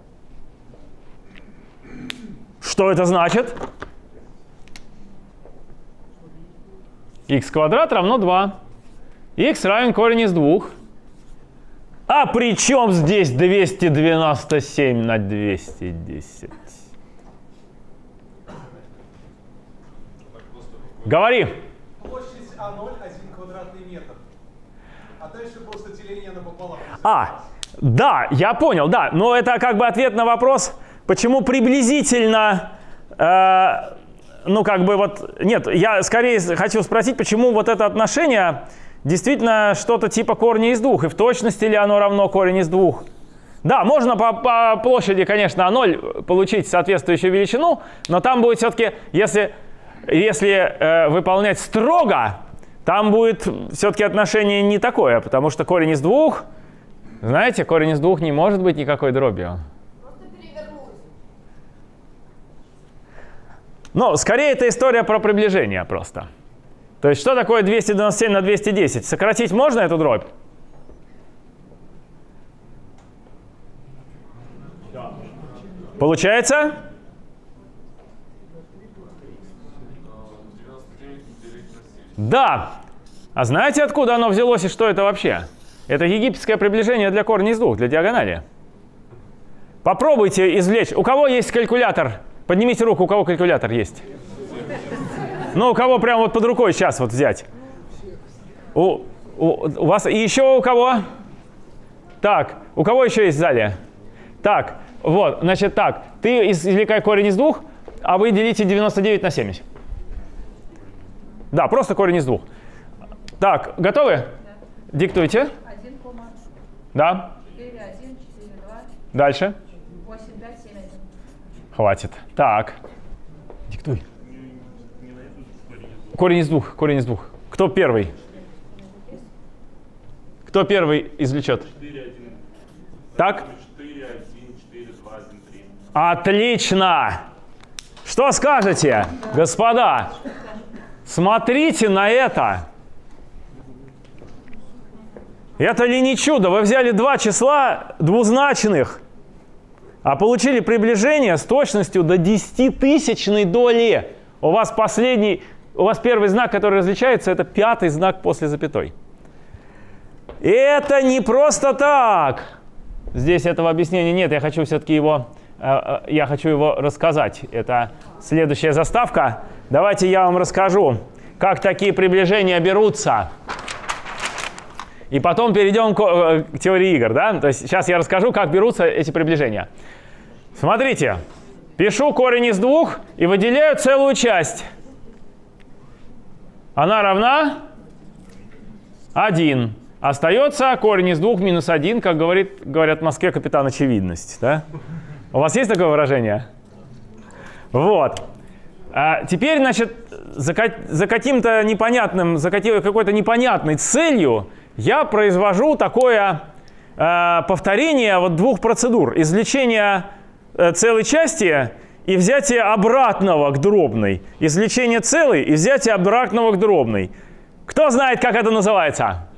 Что это значит? X квадрат равно 2. X равен корень из 2. А при чем здесь 297 на 210? Говори. Площадь А0 1 квадратный метр. А дальше просто деление напополам. Да, я понял, да. Но это как бы ответ на вопрос, почему приблизительно... ну, как бы вот... Нет, я скорее хочу спросить, почему вот это отношение действительно что-то типа корня из 2. И в точности ли оно равно корень из 2? Да, можно по площади, конечно, А0 получить соответствующую величину, но там будет все-таки, если выполнять строго, там будет все-таки отношение не такое, потому что корень из 2, знаете, корень из 2 не может быть никакой дробью. Просто перевернулось. Ну, скорее, это история про приближение просто. То есть, что такое 297 на 210? Сократить можно эту дробь? Получается? Да. А знаете, откуда оно взялось и что это вообще? Это египетское приближение для корня из 2, для диагонали. Попробуйте извлечь. У кого есть калькулятор? Поднимите руку, у кого калькулятор есть. Ну, у кого прямо вот под рукой сейчас вот взять. У вас и еще у кого? Так, у кого еще есть в зале? Так, вот, значит так. Ты извлекай корень из 2, а вы делите 99 на 70. Да, просто корень из 2. Так, готовы? Да. Диктуйте. 1, да. 4, 1, 4, 2. Дальше. 8, 5, 7, 1. Хватит. Так. Диктуй. Корень из 2. Корень из 2. Кто первый? Кто первый извлечет? 4, 1. Так? 4, 1, 4, 2, 1, 3. Отлично! Что скажете, господа? Смотрите на это. Это ли не чудо? Вы взяли два числа двузначных, а получили приближение с точностью до 10-тысячной доли. У вас первый знак, который различается, это 5-й знак после запятой. Это не просто так. Здесь этого объяснения нет. Я хочу все-таки его рассказать. Это следующая заставка. Давайте я вам расскажу, как такие приближения берутся. И потом перейдем к теории игр. Да? То есть сейчас я расскажу, как берутся эти приближения. Смотрите. Пишу корень из 2 и выделяю целую часть. Она равна 1. Остается корень из 2 минус 1, как говорят в Москве капитан Очевидность. Да? У вас есть такое выражение? Вот. Теперь, значит, за какой-то непонятной целью я произвожу такое повторение вот 2 процедур. Извлечение целой части и взятие обратного к дробной. Извлечение целой и взятие обратного к дробной. Кто знает, как это называется?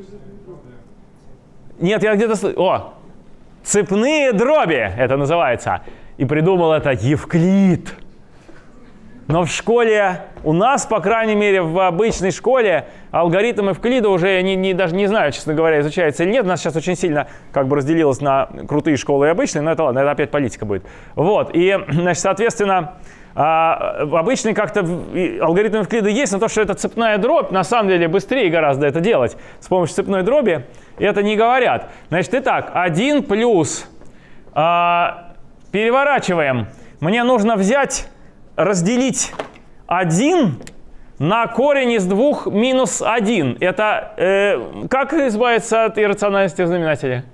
Нет, я где-то слышал. О, цепные дроби это называется. И придумал это Евклид. Но в школе, у нас, по крайней мере, в обычной школе, алгоритм Евклида уже даже не знаю, честно говоря, изучается или нет. У нас сейчас очень сильно как бы разделилось на крутые школы и обычные, но это ладно, это опять политика будет. Вот, и, значит, соответственно, в обычной как-то алгоритм Евклида есть, но то, что это цепная дробь, на самом деле быстрее гораздо это делать с помощью цепной дроби, это не говорят. Значит, итак, 1 плюс, переворачиваем, мне нужно разделить 1 на корень из 2 минус 1. Это как избавиться от иррациональности в знаменателе?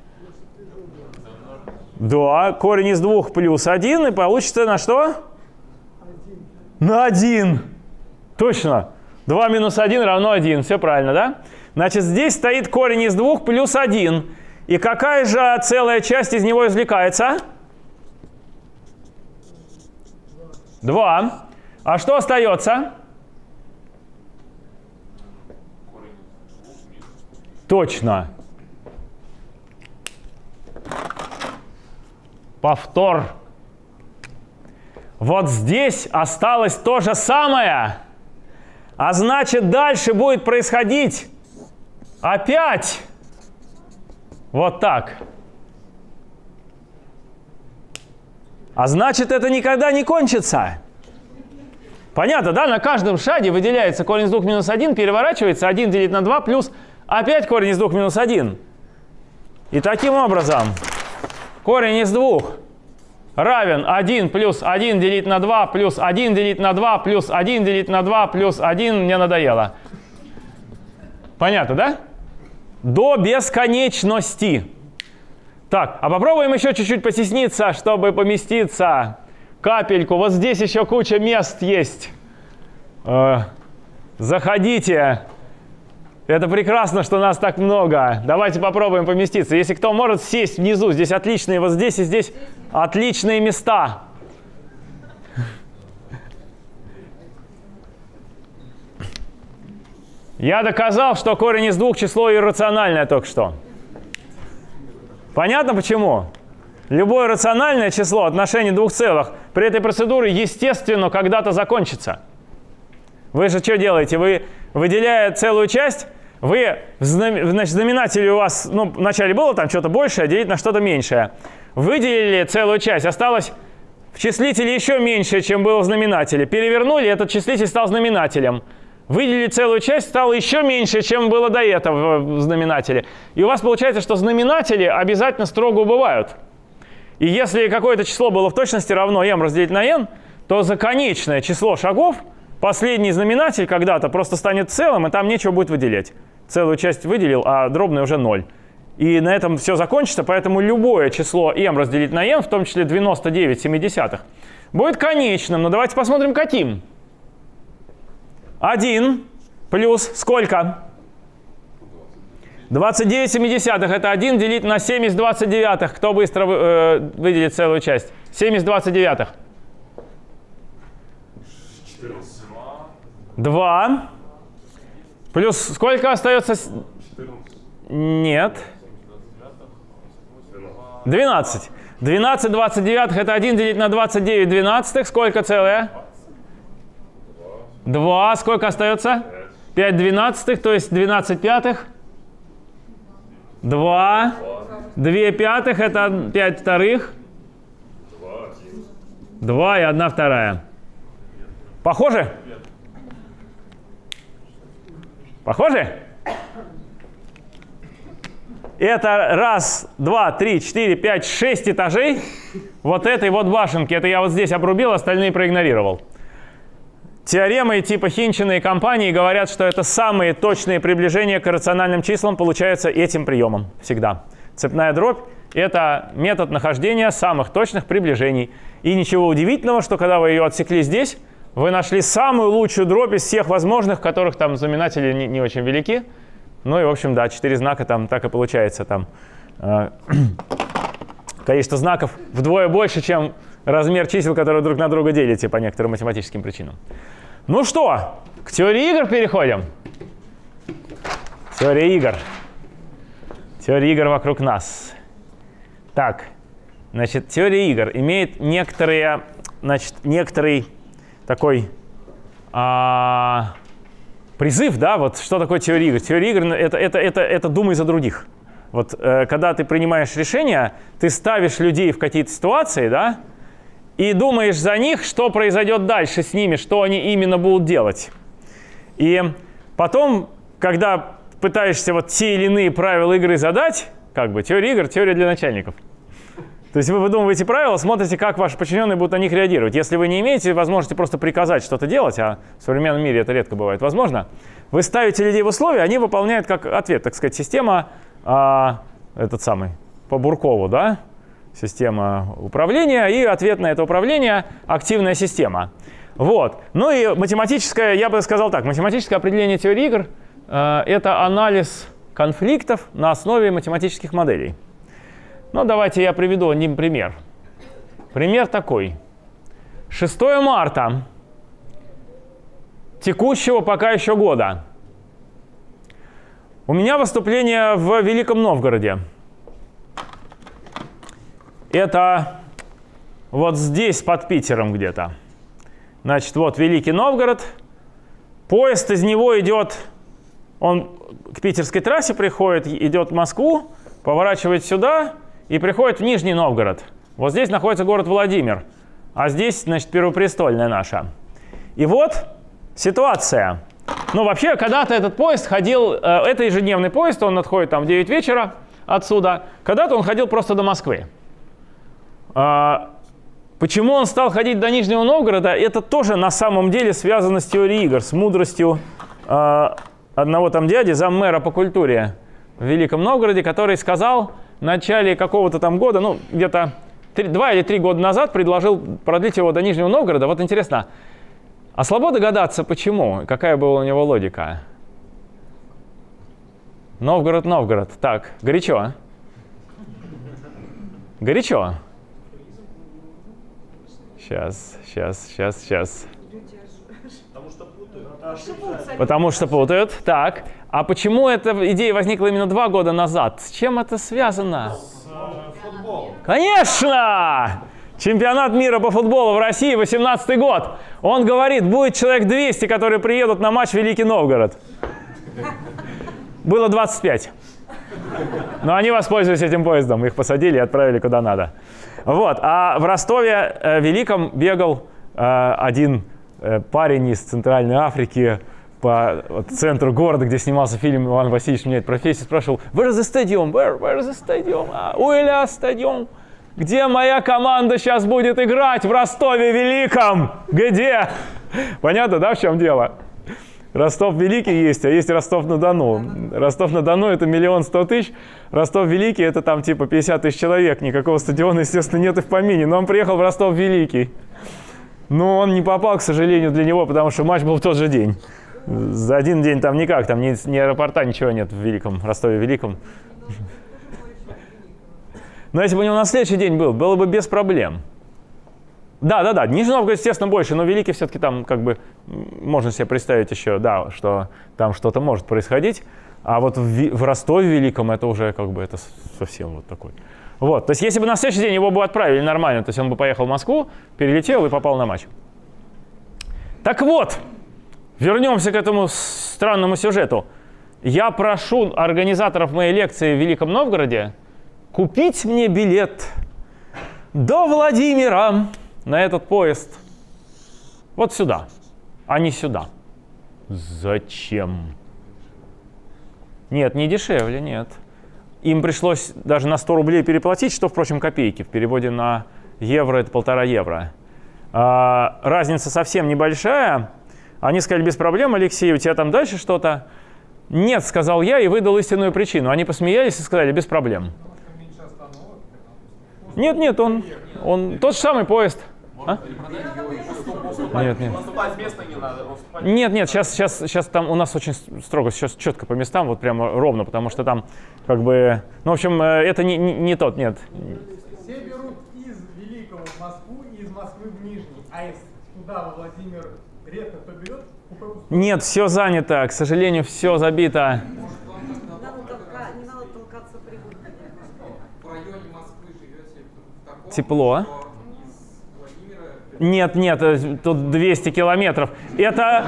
Да, корень из 2 плюс 1, и получится на что? На 1. Точно. 2 минус 1 равно 1. Все правильно, да? Значит, здесь стоит корень из 2 плюс 1. И какая же целая часть из него извлекается? 2. А что остается? Точно. Повтор. Вот здесь осталось то же самое. А значит, дальше будет происходить опять вот так. А значит, это никогда не кончится. Понятно, да? На каждом шаге выделяется корень из 2 минус 1, переворачивается 1 делить на 2 плюс опять корень из 2 минус 1. И таким образом корень из 2 равен 1 плюс 1 делить на 2 плюс 1 делить на 2 плюс 1 делить на 2 плюс 1. Мне надоело. Понятно, да? До бесконечности. Так, а попробуем еще чуть-чуть потесниться, чтобы поместиться. Капельку. Вот здесь еще куча мест есть. Заходите. Это прекрасно, что нас так много. Давайте попробуем поместиться. Если кто может сесть внизу, здесь отличные, вот здесь и здесь отличные места. Я доказал, что корень из 2 число иррациональное только что. Понятно почему? Любое рациональное число, отношение 2 целых, при этой процедуре, естественно, когда-то закончится. Вы же что делаете? Вы, выделяя целую часть, вы, значит, знаменателе у вас, ну, вначале было там что-то большее, делить на что-то меньшее. Выделили целую часть, осталось в числителе еще меньше, чем было в знаменателе. Перевернули, этот числитель стал знаменателем. Выделили целую часть, стало еще меньше, чем было до этого в знаменателе. И у вас получается, что знаменатели обязательно строго убывают. И если какое-то число было в точности равно m разделить на n, то за конечное число шагов последний знаменатель когда-то просто станет целым, и там нечего будет выделять. Целую часть выделил, а дробный уже 0. И на этом все закончится, поэтому любое число m разделить на n, в том числе 99/70, будет конечным. Но давайте посмотрим, каким. 1 плюс сколько? 29/70. Это 1 делить на 7 из 29. Кто быстро выделит целую часть? 7 из 29. 2. Плюс сколько остается? 14. Нет. 12. 12/29 это 1 делить на 29/12. Сколько целое? 2. Сколько остается? 5/12, то есть 12/5. 2. 2/5 это 5/2. 2 и 1/2. Похоже? Похоже? Это 1, 2, 3, 4, 5, 6 этажей вот этой вот башенки. Это я вот здесь обрубил, остальные проигнорировал. Теоремы типа Хинчина и компании говорят, что это самые точные приближения к рациональным числам получаются этим приемом всегда. Цепная дробь – это метод нахождения самых точных приближений. И ничего удивительного, что когда вы ее отсекли здесь, вы нашли самую лучшую дробь из всех возможных, в которых там знаменатели не очень велики. Ну и, в общем, да, 4 знака там так и получается. Там количество знаков вдвое больше, чем размер чисел, которые друг на друга делите по некоторым математическим причинам. Ну что, к теории игр переходим. Теория игр. Теория игр вокруг нас. Так, значит, теория игр имеет некоторый такой призыв, да, вот что такое теория игр. Теория игр это думай за других. Вот когда ты принимаешь решения, ты ставишь людей в какие-то ситуации, да, и думаешь за них, что произойдет дальше с ними, что они именно будут делать. И потом, когда пытаешься вот те или иные правила игры задать, как бы теория игр, теория для начальников. То есть вы выдумываете правила, смотрите, как ваши подчиненные будут на них реагировать. Если вы не имеете возможности просто приказать что-то делать, а в современном мире это редко бывает возможно, вы ставите людей в условия, они выполняют как ответ, так сказать, система, по Буркову, да, система управления, и ответ на это управление – активная система. Вот. Ну и математическое, я бы сказал так, математическое определение теории игр – это анализ конфликтов на основе математических моделей. Ну, давайте я приведу один пример. Пример такой. 6 марта текущего пока еще года. У меня выступление в Великом Новгороде. Это вот здесь, под Питером где-то. Значит, вот Великий Новгород. Поезд из него идет, он к питерской трассе приходит, идет в Москву, поворачивает сюда и приходит в Нижний Новгород. Вот здесь находится город Владимир, а здесь, значит, Первопрестольная наша. И вот ситуация. Ну, вообще, когда-то этот поезд ходил, это ежедневный поезд, он отходит там в 9 вечера отсюда. Когда-то он ходил просто до Москвы. Почему он стал ходить до Нижнего Новгорода, это тоже на самом деле связано с теорией игр, с мудростью одного там дяди, заммэра по культуре в Великом Новгороде, который сказал, в начале какого-то там года, ну, где-то 2 или 3 года назад предложил продлить его до Нижнего Новгорода. Вот интересно, а слабо догадаться, почему? Какая была у него логика? Новгород. Так, горячо. Горячо. Сейчас. Потому что путают. Так. А почему эта идея возникла именно 2 года назад? С чем это связано? С футболом. Конечно! Чемпионат мира по футболу в России, 18-й год. Он говорит, будет человек 200, которые приедут на матч в Великий Новгород. Было 25. Но они воспользовались этим поездом. Их посадили и отправили куда надо. Вот. А в Ростове Великом бегал один парень из Центральной Африки по центру города, где снимался фильм «Иван Васильевич меняет профессию», спрашивал: «Where is the stadium? Where is the stadium? Уэля стадион? Где моя команда сейчас будет играть? В Ростове Великом? Где?» Понятно, да, в чем дело? Ростов Великий есть, а есть Ростов-на-Дону. Ростов-на-Дону — это 1 100 000. Ростов Великий — это там типа 50 000 человек. Никакого стадиона, естественно, нет и в помине. Но он приехал в Ростов Великий. Но он не попал, к сожалению, для него, потому что матч был в тот же день. За один день там никак, там ни аэропорта, ничего нет в Великом, Ростове Великом. Но если бы у него на следующий день был, было бы без проблем. Да, Нижний Новгород, естественно, больше, но Великий все-таки там как бы можно себе представить еще, да, что там что-то может происходить. А вот в Ростове Великом это уже как бы это совсем вот такой. Вот, то есть если бы на следующий день его бы отправили нормально, то есть он бы поехал в Москву, перелетел и попал на матч. Так вот, вернемся к этому странному сюжету. Я прошу организаторов моей лекции в Великом Новгороде купить мне билет до Владимира на этот поезд вот сюда, а не сюда. Зачем? Нет, не дешевле, нет. Им пришлось даже на 100 рублей переплатить, что, впрочем, копейки. В переводе на евро это 1,5 евро. Разница совсем небольшая. Они сказали: без проблем, Алексей, у тебя там дальше что-то? Нет, сказал я и выдал истинную причину. Они посмеялись и сказали: без проблем. Нет, он тот же самый поезд. А? Нет. Нет, сейчас там у нас очень строго, сейчас четко по местам, вот прямо ровно, потому что там как бы, ну, в общем, это не тот, нет. Все берут из Великого в Москву и из Москвы в Нижний, а если туда, во Владимир, редко кто берет, купе пустое. Нет, все занято, к сожалению, все забито. Не надо толкаться при выходе. В районе Москвы живете в таком, Тепло. что из Владимира... Нет, тут 200 километров. Это...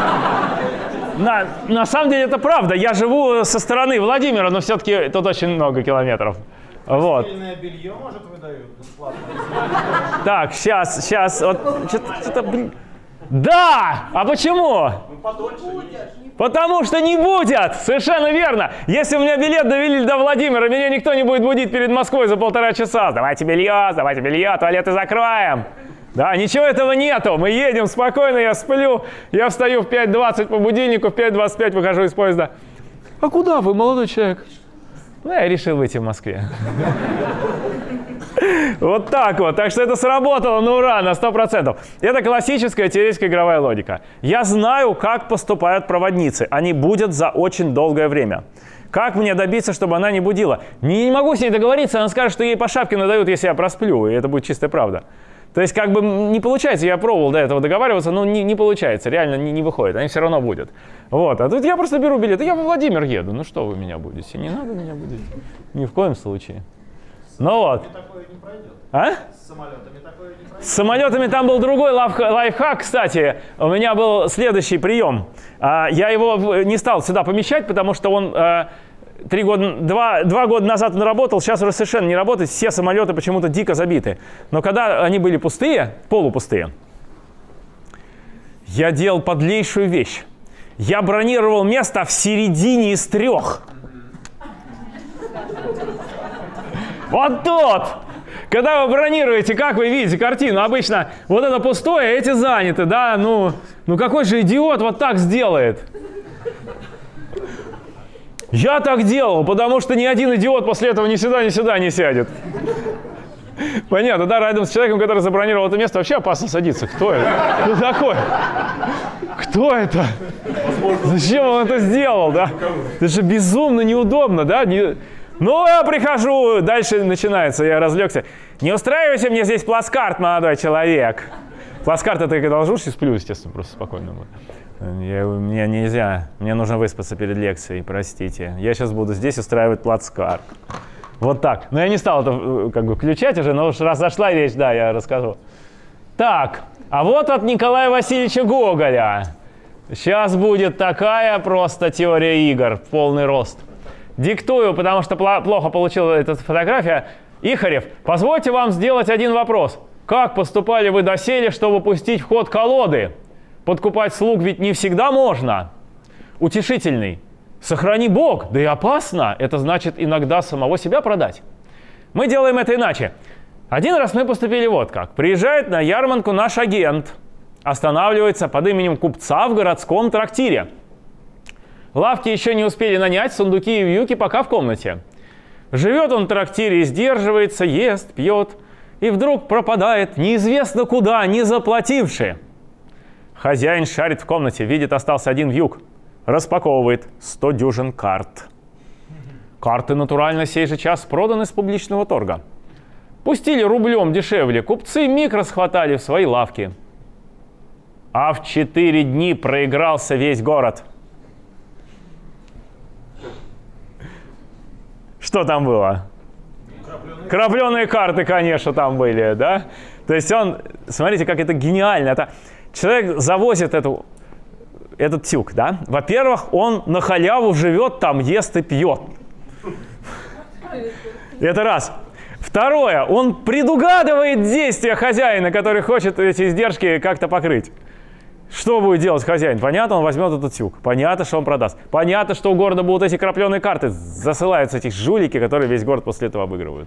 На самом деле это правда. Я живу со стороны Владимира, но все-таки тут очень много километров. Вот. Постельное белье, может, выдают бесплатно? Так, сейчас. Вот, что-то, блин. Да! А почему? Потому что не будет! Совершенно верно! Если у меня билет довели до Владимира, меня никто не будет будить перед Москвой за 1,5 часа. Давайте белье, туалеты закроем. Да, ничего этого нету. Мы едем спокойно, я сплю. Я встаю в 5:20 по будильнику, в 5:25 выхожу из поезда. А куда вы, молодой человек? Ну, я решил выйти в Москве. Вот так вот. Так что это сработало на ура, на 100%. Это классическая теоретическая игровая логика. Я знаю, как поступают проводницы. Они будут за очень долгое время. Как мне добиться, чтобы она не будила? Не могу с ней договориться, она скажет, что ей по шапке надают, если я просплю. И это будет чистая правда. То есть как бы не получается, я пробовал до этого договариваться, но не получается, реально не выходит, они все равно будут. Вот, а тут я просто беру билет, и я во Владимир еду. Ну что вы меня будете? Не надо меня будить. Ни в коем случае. Ну вот. Такое не пройдет. А? С самолетами такое не пройдет. С самолетами там был другой лайфхак, кстати. У меня был следующий прием. Я его не стал сюда помещать, потому что он... 2 года назад он работал, сейчас уже совершенно не работает, все самолеты почему-то дико забиты. Но когда они были пустые, полупустые, я делал подлейшую вещь. Я бронировал место в середине из 3. Вот тут! Когда вы бронируете, как вы видите картину, обычно вот это пустое, а эти заняты, да? Ну какой же идиот вот так сделает? Я так делал, потому что ни один идиот после этого ни сюда не сядет. Понятно, да, рядом с человеком, который забронировал это место, вообще опасно садиться. Кто это? Кто такой? Кто это? Зачем он это сделал, да? Это же безумно неудобно, да? Ну, я прихожу, дальше начинается, я разлегся. Не устраивайся мне здесь плацкарт, молодой человек. Плацкарт это я должен, и сплю, естественно, просто спокойно. Мне нельзя, мне нужно выспаться перед лекцией, простите. Я сейчас буду здесь устраивать плацкарт. Вот так. Но я не стал это как бы включать уже, но уж раз зашла речь, да, я расскажу. Так, а вот от Николая Васильевича Гоголя. Сейчас будет такая просто теория игр, полный рост. Диктую, потому что плохо получилась эта фотография. Ихарев, позвольте вам сделать один вопрос. Как поступали вы доселе, чтобы пустить в ход колоды? Подкупать слуг ведь не всегда можно. Утешительный. Сохрани Бог, да и опасно. Это значит иногда самого себя продать. Мы делаем это иначе. Один раз мы поступили вот как. Приезжает на ярмарку наш агент. Останавливается под именем купца в городском трактире. Лавки еще не успели нанять, сундуки и вьюки пока в комнате. Живет он в трактире, сдерживается, ест, пьет. И вдруг пропадает неизвестно куда, не заплативший. Хозяин шарит в комнате, видит, остался один вьюг. Распаковывает 100 дюжин карт. Карты натурально сей же час проданы с публичного торга. Пустили рублем дешевле, купцы миг расхватали в свои лавки. А в 4 дни проигрался весь город. Что там было? Крапленые карты, конечно, там были, да? То есть он, смотрите, как это гениально. Это, человек завозит этот тюк, да? Во-первых, он на халяву живет там, ест и пьет. Это раз. Второе, он предугадывает действия хозяина, который хочет эти издержки как-то покрыть. Что будет делать хозяин? Понятно, он возьмет этот тюк. Понятно, что он продаст. Понятно, что у города будут эти крапленые карты. Засылаются эти жулики, которые весь город после этого обыгрывают.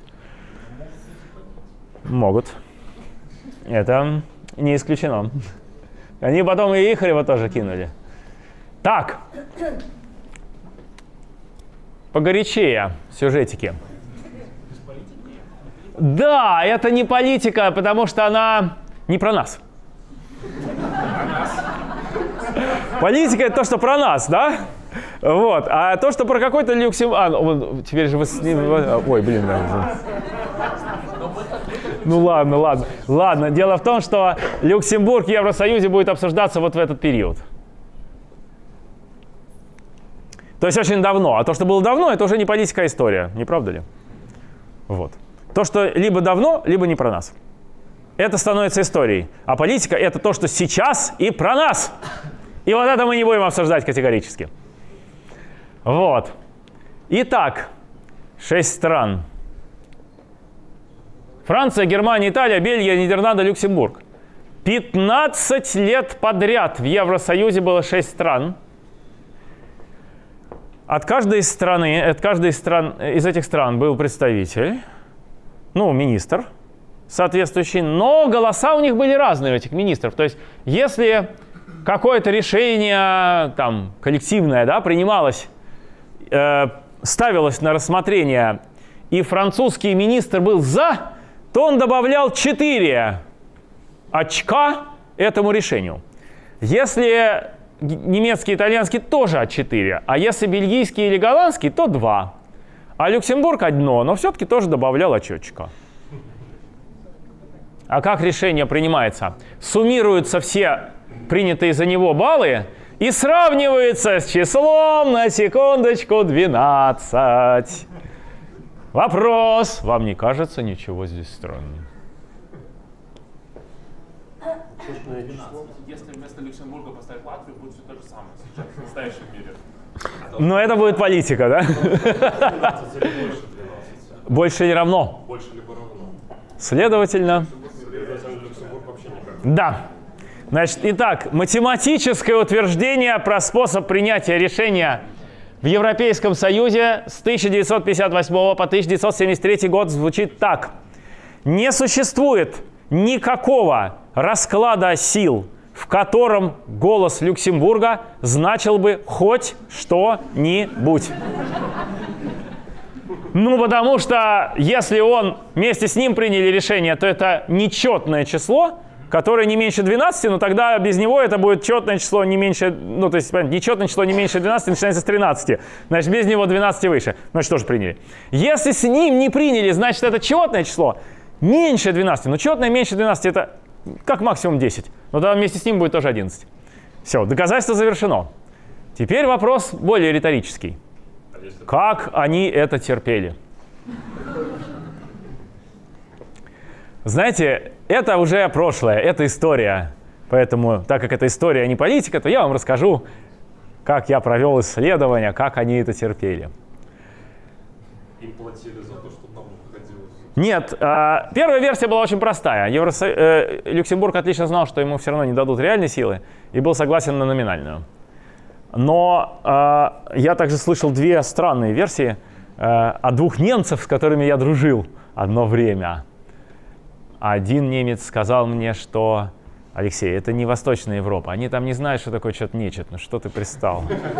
Могут. Это не исключено. Они потом и Ихарева тоже кинули. Так. Погорячее сюжетики. Да, это не политика, потому что она не про нас. Политика — это то, что про нас, да? Вот. А то, что про какой-то Люксембург... теперь же вы с ним... Ой, блин, да. Ну ладно, ладно. Ладно, дело в том, что Люксембург в Евросоюзе будет обсуждаться вот в этот период. То есть очень давно. А то, что было давно, это уже не политика, а история. Не правда ли? Вот. То, что либо давно, либо не про нас. Это становится историей. А политика — это то, что сейчас и про нас. И вот это мы не будем обсуждать категорически. Вот. Итак, 6 стран. Франция, Германия, Италия, Бельгия, Нидерланды, Люксембург. 15 лет подряд в Евросоюзе было 6 стран. От каждой страны, из этих стран был представитель, ну, министр соответствующий, но голоса у них были разные, у этих министров. То есть, если какое-то решение там, коллективное, да, принималось, ставилось на рассмотрение, и французский министр был «за», то он добавлял 4 очка этому решению. Если немецкий, итальянский, тоже 4, а если бельгийский или голландский, то 2. А Люксембург 1, но все-таки тоже добавлял очечка. А как решение принимается? Суммируются все принятые за него баллы и сравнивается с числом, на секундочку, 12. Вопрос. Вам не кажется ничего здесь странным? Если вместо Люксембурга поставить Латвию, будет все то же самое сейчас, в настоящем мире. Но это будет политика, да? Больше или равно? Больше либо равно. Следовательно, да. Значит, итак, математическое утверждение про способ принятия решения в Европейском Союзе с 1958 по 1973 год звучит так. Не существует никакого расклада сил в котором голос Люксембурга значил бы хоть что-нибудь. Ну, потому что если вместе с ним приняли решение, то это нечетное число, которое не меньше 12, но тогда без него это будет четное число не меньше, ну, то есть, нечетное число не меньше 12 начинается с 13. Значит, без него 12 выше. Значит, тоже приняли. Если с ним не приняли, значит, это четное число меньше 12. Но четное меньше 12 это как максимум 10. Но тогда вместе с ним будет тоже 11. Все, доказательство завершено. Теперь вопрос более риторический. Как они это терпели? Знаете, это уже прошлое, это история. Поэтому, так как это история, а не политика, то я вам расскажу, как я провел исследование, как они это терпели. Им платили за то, что там находилось? Нет, первая версия была очень простая. Люксембург отлично знал, что ему все равно не дадут реальной силы, и был согласен на номинальную. Но я также слышал две странные версии от двух немцев, с которыми я дружил одно время. Один немец сказал мне, что Алексей, это не Восточная Европа, они там не знают, что такое что-то нечет, ну что ты пристал?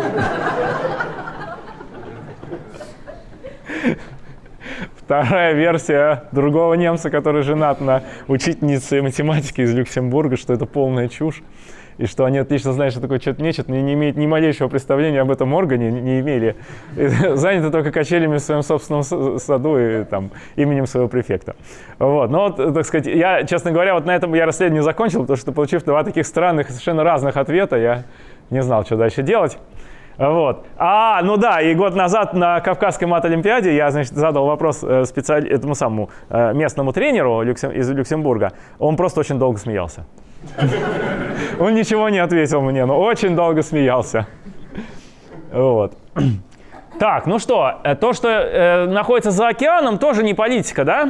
Вторая версия другого немца, который женат на учительнице математики из Люксембурга, что это полная чушь. И что они отлично знают, что такое что-то нечет, но не имеют ни малейшего представления об этом органе, не имели. И заняты только качелями в своем собственном саду и там, именем своего префекта. Вот. Но, вот, так сказать, я, честно говоря, вот на этом я расследование закончил, потому что, получив два таких странных, совершенно разных ответа, я не знал, что дальше делать. Вот. Ну да, и год назад на Кавказской мат-олимпиаде я, значит, задал вопрос этому самому местному тренеру из Люксембурга. Он просто очень долго смеялся. Он ничего не ответил мне, но очень долго смеялся. Вот. Так, ну что, то, что находится за океаном, тоже не политика, да?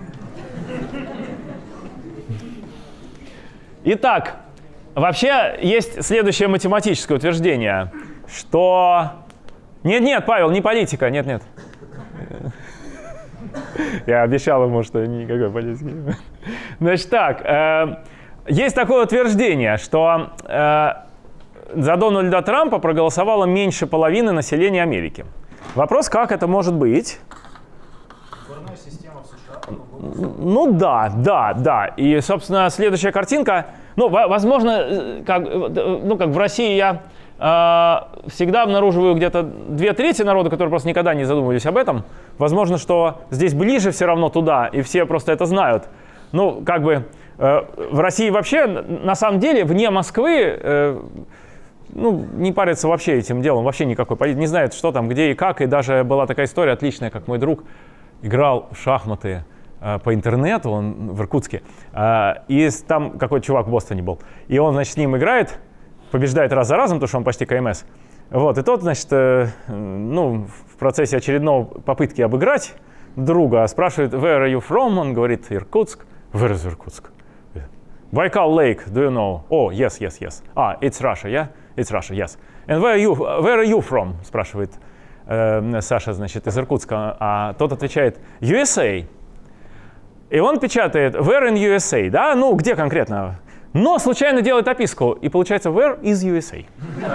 Итак, вообще есть следующее математическое утверждение, что... Нет, Павел, не политика, нет. Я обещал ему, что никакой политики. Значит так... Есть такое утверждение, что за Дональда Трампа проголосовало меньше половины населения Америки. Вопрос, как это может быть? Выборная система в США. Ну да. И, собственно, следующая картинка. Ну, возможно, как в России я всегда обнаруживаю где-то 2/3 народа, которые просто никогда не задумывались об этом. Возможно, что здесь ближе все равно туда, и все просто это знают. Ну, как бы... В России вообще, на самом деле, вне Москвы, не парятся вообще этим делом, вообще никакой политики, не знают, что там, где и как. И даже была такая история отличная, как мой друг играл в шахматы по интернету, он в Иркутске, и там какой-то чувак в Бостоне был. И он, значит, с ним играет, побеждает раз за разом, потому что он почти КМС. Вот, и тот, значит, в процессе очередной попытки обыграть друга спрашивает, where are you from? Он говорит, Иркутск. Where is Иркутск? Baikal Lake, do you know? Oh, yes. It's Russia, yeah? It's Russia, yes. And where are you from? Спрашивает Саша, значит, из Иркутска. А тот отвечает, USA. И он печатает, where in USA, да? Ну, где конкретно? Но случайно делает описку. И получается, where is USA?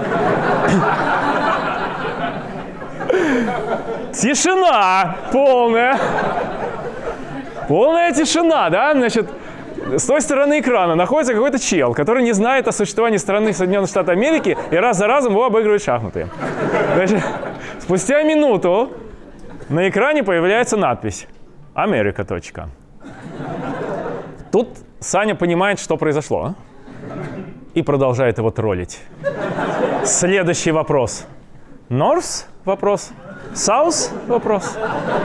Тишина полная. Полная тишина, да? Значит, с той стороны экрана находится какой-то чел, который не знает о существовании страны Соединенных Штатов Америки и раз за разом его обыгрывает в шахматы. Значит, спустя минуту на экране появляется надпись «Америка. Точка». Тут Саня понимает, что произошло, и продолжает его троллить. Следующий вопрос. North? Вопрос. South? Вопрос.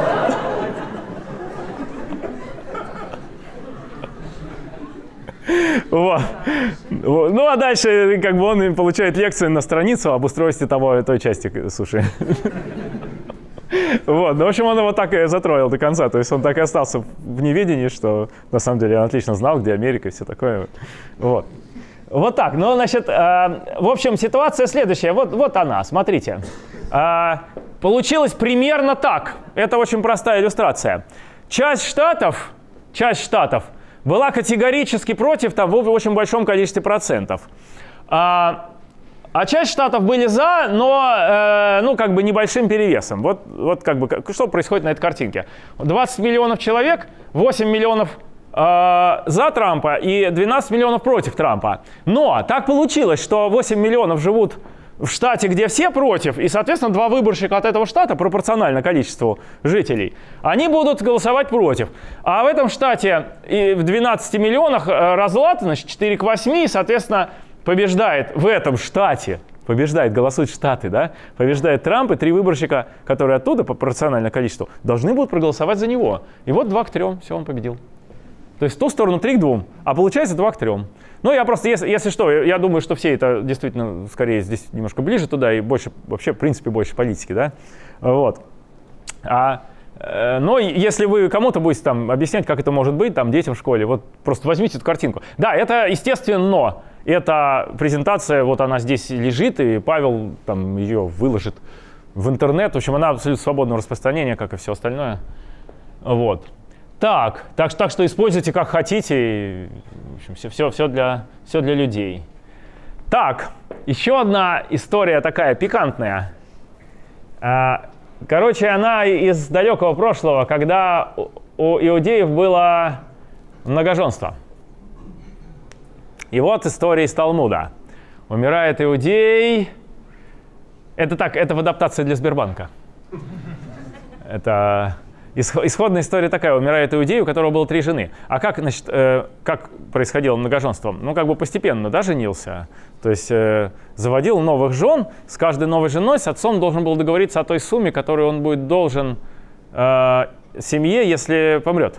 Вот. Ну, а дальше как бы он получает лекцию на страницу об устройстве той части суши. Вот. Ну, в общем, он его так и затроил до конца. То есть он так и остался в неведении, что на самом деле он отлично знал, где Америка и все такое. Вот. Вот так. Ну, значит, в общем, ситуация следующая. Вот она, смотрите. Получилось примерно так. Это очень простая иллюстрация. Часть штатов была категорически против там, в очень большом количестве процентов. А часть штатов были за, но ну, как бы небольшим перевесом. Вот как бы, что происходит на этой картинке. 20 миллионов человек, 8 миллионов за Трампа и 12 миллионов против Трампа. Но так получилось, что 8 миллионов живут в штате, где все против, и, соответственно, 2 выборщика от этого штата, пропорционально количеству жителей, они будут голосовать против. А в этом штате и в 12 миллионах разлад, значит, 4 к 8, и, соответственно, побеждает в этом штате, голосуют штаты, да, побеждает Трамп, и 3 выборщика, которые оттуда, по пропорциональному количеству, должны будут проголосовать за него. И вот 2 к 3, все, он победил. То есть в ту сторону 3 к 2, а получается 2 к 3. Ну, я просто, если что, я думаю, что все это действительно, скорее, здесь немножко ближе туда и больше, вообще, в принципе, больше политики, да, вот. Но если вы кому-то будете там объяснять, как это может быть, там, детям в школе, вот просто возьмите эту картинку. Да, это, естественно, эта презентация, вот она здесь лежит, и Павел там ее выложит в интернет. В общем, она абсолютно свободного распространения, как и все остальное. Вот. Так что используйте как хотите. И, в общем, все для людей. Так, еще одна история такая пикантная. Короче, она из далекого прошлого, когда у иудеев было многоженство. И вот история из Талмуда. Умирает иудей. Это так, это в адаптации для Сбербанка. Это исходная история такая. Умирает иудей, у которого было 3 жены. А как, значит, как происходило многоженство? Ну, как бы постепенно, да, женился. То есть заводил новых жен. С каждой новой женой с отцом должен был договориться о той сумме, которую он будет должен семье, если помрет.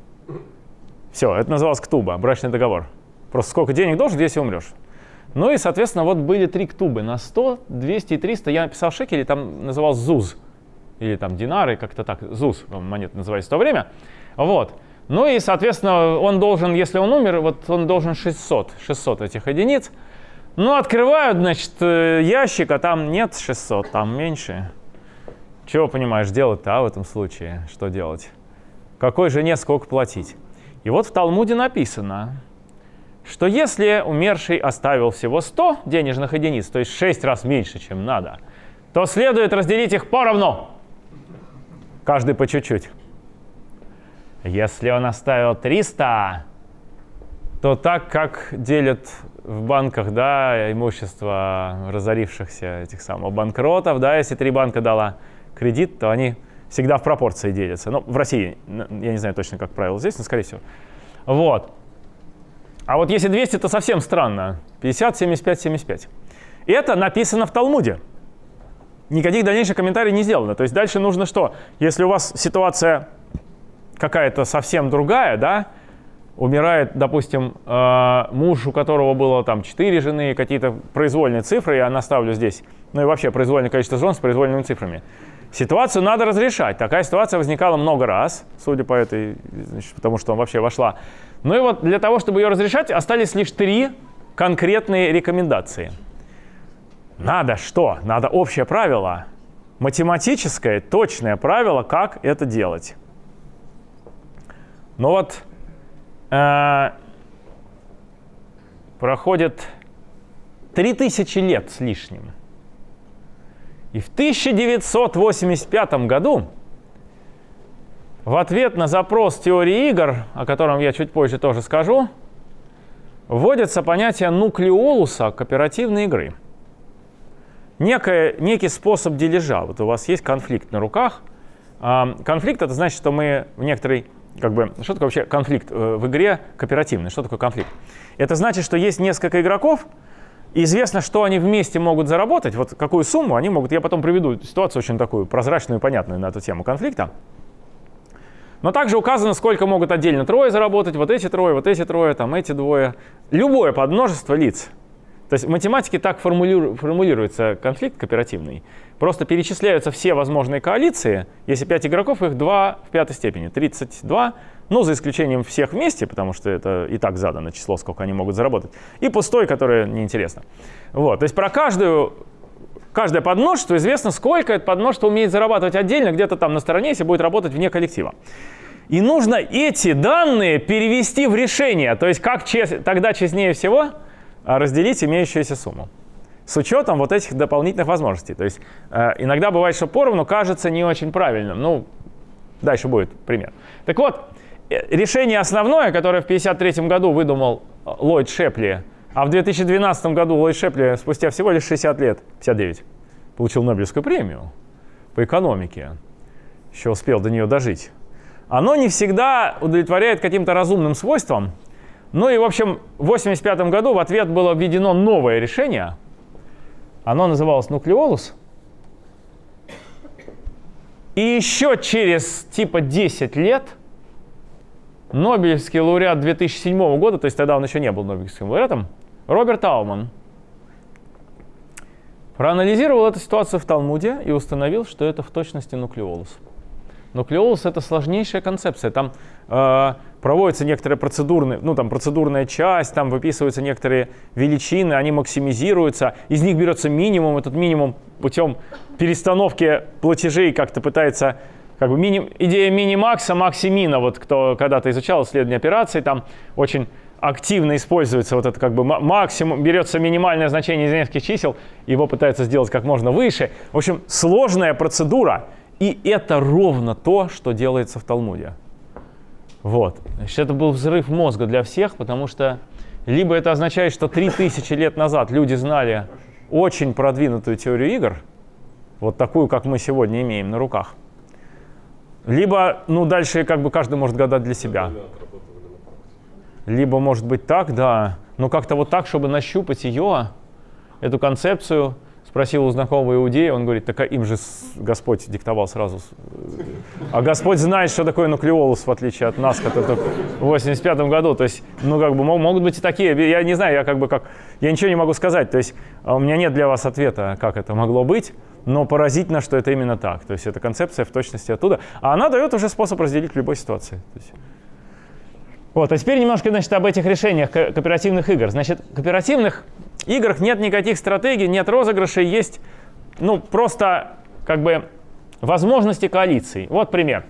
Все, это называлось ктуба, брачный договор. Просто сколько денег должен, если умрешь. Ну и, соответственно, вот были 3 ктубы на 100, 200 и 300. Я написал шекели, там называл зуз. Или там динары, как-то так. Зуз, монеты назывались в то время. Вот. Ну и, соответственно, он должен, если он умер, вот он должен 600 этих единиц. Ну, открывают, значит, ящик, а там нет 600, там меньше. Чего, понимаешь, делать-то, в этом случае? Что делать? Какой жене сколько платить? И вот в Талмуде написано, что если умерший оставил всего 100 денежных единиц, то есть 6 раз меньше, чем надо, то следует разделить их поровну. Каждый по чуть-чуть. Если он оставил 300, то так, как делят в банках, да, имущество разорившихся этих самых банкротов, да, если 3 банка дала кредит, то они всегда в пропорции делятся. Ну, в России, я не знаю точно, как правило здесь, но скорее всего. Вот. А вот если 200, то совсем странно. 50, 75, 75. И это написано в Талмуде. Никаких дальнейших комментариев не сделано. То есть дальше нужно что? Если у вас ситуация какая-то совсем другая, да, умирает, допустим, муж, у которого было там 4 жены, какие-то произвольные цифры, я наставлю здесь, ну и вообще произвольное количество жен с произвольными цифрами. Ситуацию надо разрешать. Такая ситуация возникала много раз, судя по этой, значит, потому что он вообще вошла. Ну и вот для того, чтобы ее разрешать, остались лишь 3 конкретные рекомендации. Надо что? Надо общее правило, математическое, точное правило, как это делать. Ну вот, проходит 3000 лет с лишним. И в 1985 году в ответ на запрос теории игр, о котором я чуть позже тоже скажу, вводится понятие нуклеолуса кооперативной игры. Некий способ дележа. Вот у вас есть конфликт на руках. Конфликт — это значит, что мы в некоторой... что такое вообще конфликт в игре кооперативный? Что такое конфликт? Это значит, что есть несколько игроков, и известно, что они вместе могут заработать, вот какую сумму они могут. Я потом приведу ситуацию очень такую прозрачную и понятную на эту тему конфликта. Но также указано, сколько могут отдельно 3 заработать, вот эти 3, там эти 2. Любое подмножество лиц. То есть в математике так формулируется конфликт кооперативный. Просто перечисляются все возможные коалиции. Если 5 игроков, их 2 в 5 степени. 32, ну, за исключением всех вместе, потому что это и так задано число, сколько они могут заработать. И пустой, которое неинтересно. Вот. То есть про каждое подмножество известно, сколько это подмножество умеет зарабатывать отдельно, где-то там на стороне, если будет работать вне коллектива. И нужно эти данные перевести в решение. То есть как тогда честнее всего разделить имеющуюся сумму. С учетом вот этих дополнительных возможностей. То есть иногда бывает, что поровну кажется не очень правильным. Ну, дальше будет пример. Так вот, решение основное, которое в 1953 году выдумал Ллойд Шепли, а в 2012 году Ллойд Шепли спустя всего лишь 60 лет, 59, получил Нобелевскую премию по экономике. Еще успел до нее дожить. Оно не всегда удовлетворяет каким-то разумным свойствам. Ну и, в общем, в 1985 году в ответ было введено новое решение. Оно называлось нуклеолус. И еще через типа 10 лет Нобелевский лауреат 2007 года, то есть тогда он еще не был Нобелевским лауреатом, Роберт Ауман, проанализировал эту ситуацию в Талмуде и установил, что это в точности нуклеолус. Нуклеолус — это сложнейшая концепция. Там проводится некоторая процедурная часть, там выписываются некоторые величины, они максимизируются, из них берется минимум, этот минимум путем перестановки платежей как-то пытается, идея мини-макса, макси-мина, вот кто когда-то изучал исследование операций, там очень активно используется вот это максимум, берется минимальное значение из нескольких чисел, его пытаются сделать как можно выше. В общем, сложная процедура. И это ровно то, что делается в Талмуде. Вот. Значит, это был взрыв мозга для всех, потому что либо это означает, что 3000 лет назад люди знали очень продвинутую теорию игр, вот такую, как мы сегодня имеем на руках, либо, дальше каждый может гадать для себя. Либо, может быть, так, да, но как-то вот так, чтобы нащупать ее, эту концепцию. Спросил у знакомого иудея, он говорит, так им же Господь диктовал сразу. А Господь знает, что такое нуклеолус, в отличие от нас, который в 85 году. То есть, могут быть и такие. Я не знаю, я ничего не могу сказать. То есть, у меня нет для вас ответа, как это могло быть, но поразительно, что это именно так. То есть, эта концепция в точности оттуда. А она дает уже способ разделить в любой ситуации. То есть, вот, а теперь немножко, об этих решениях кооперативных игр. Значит, в кооперативных играх нет никаких стратегий, нет розыгрышей, есть, просто, возможности коалиций. Вот пример.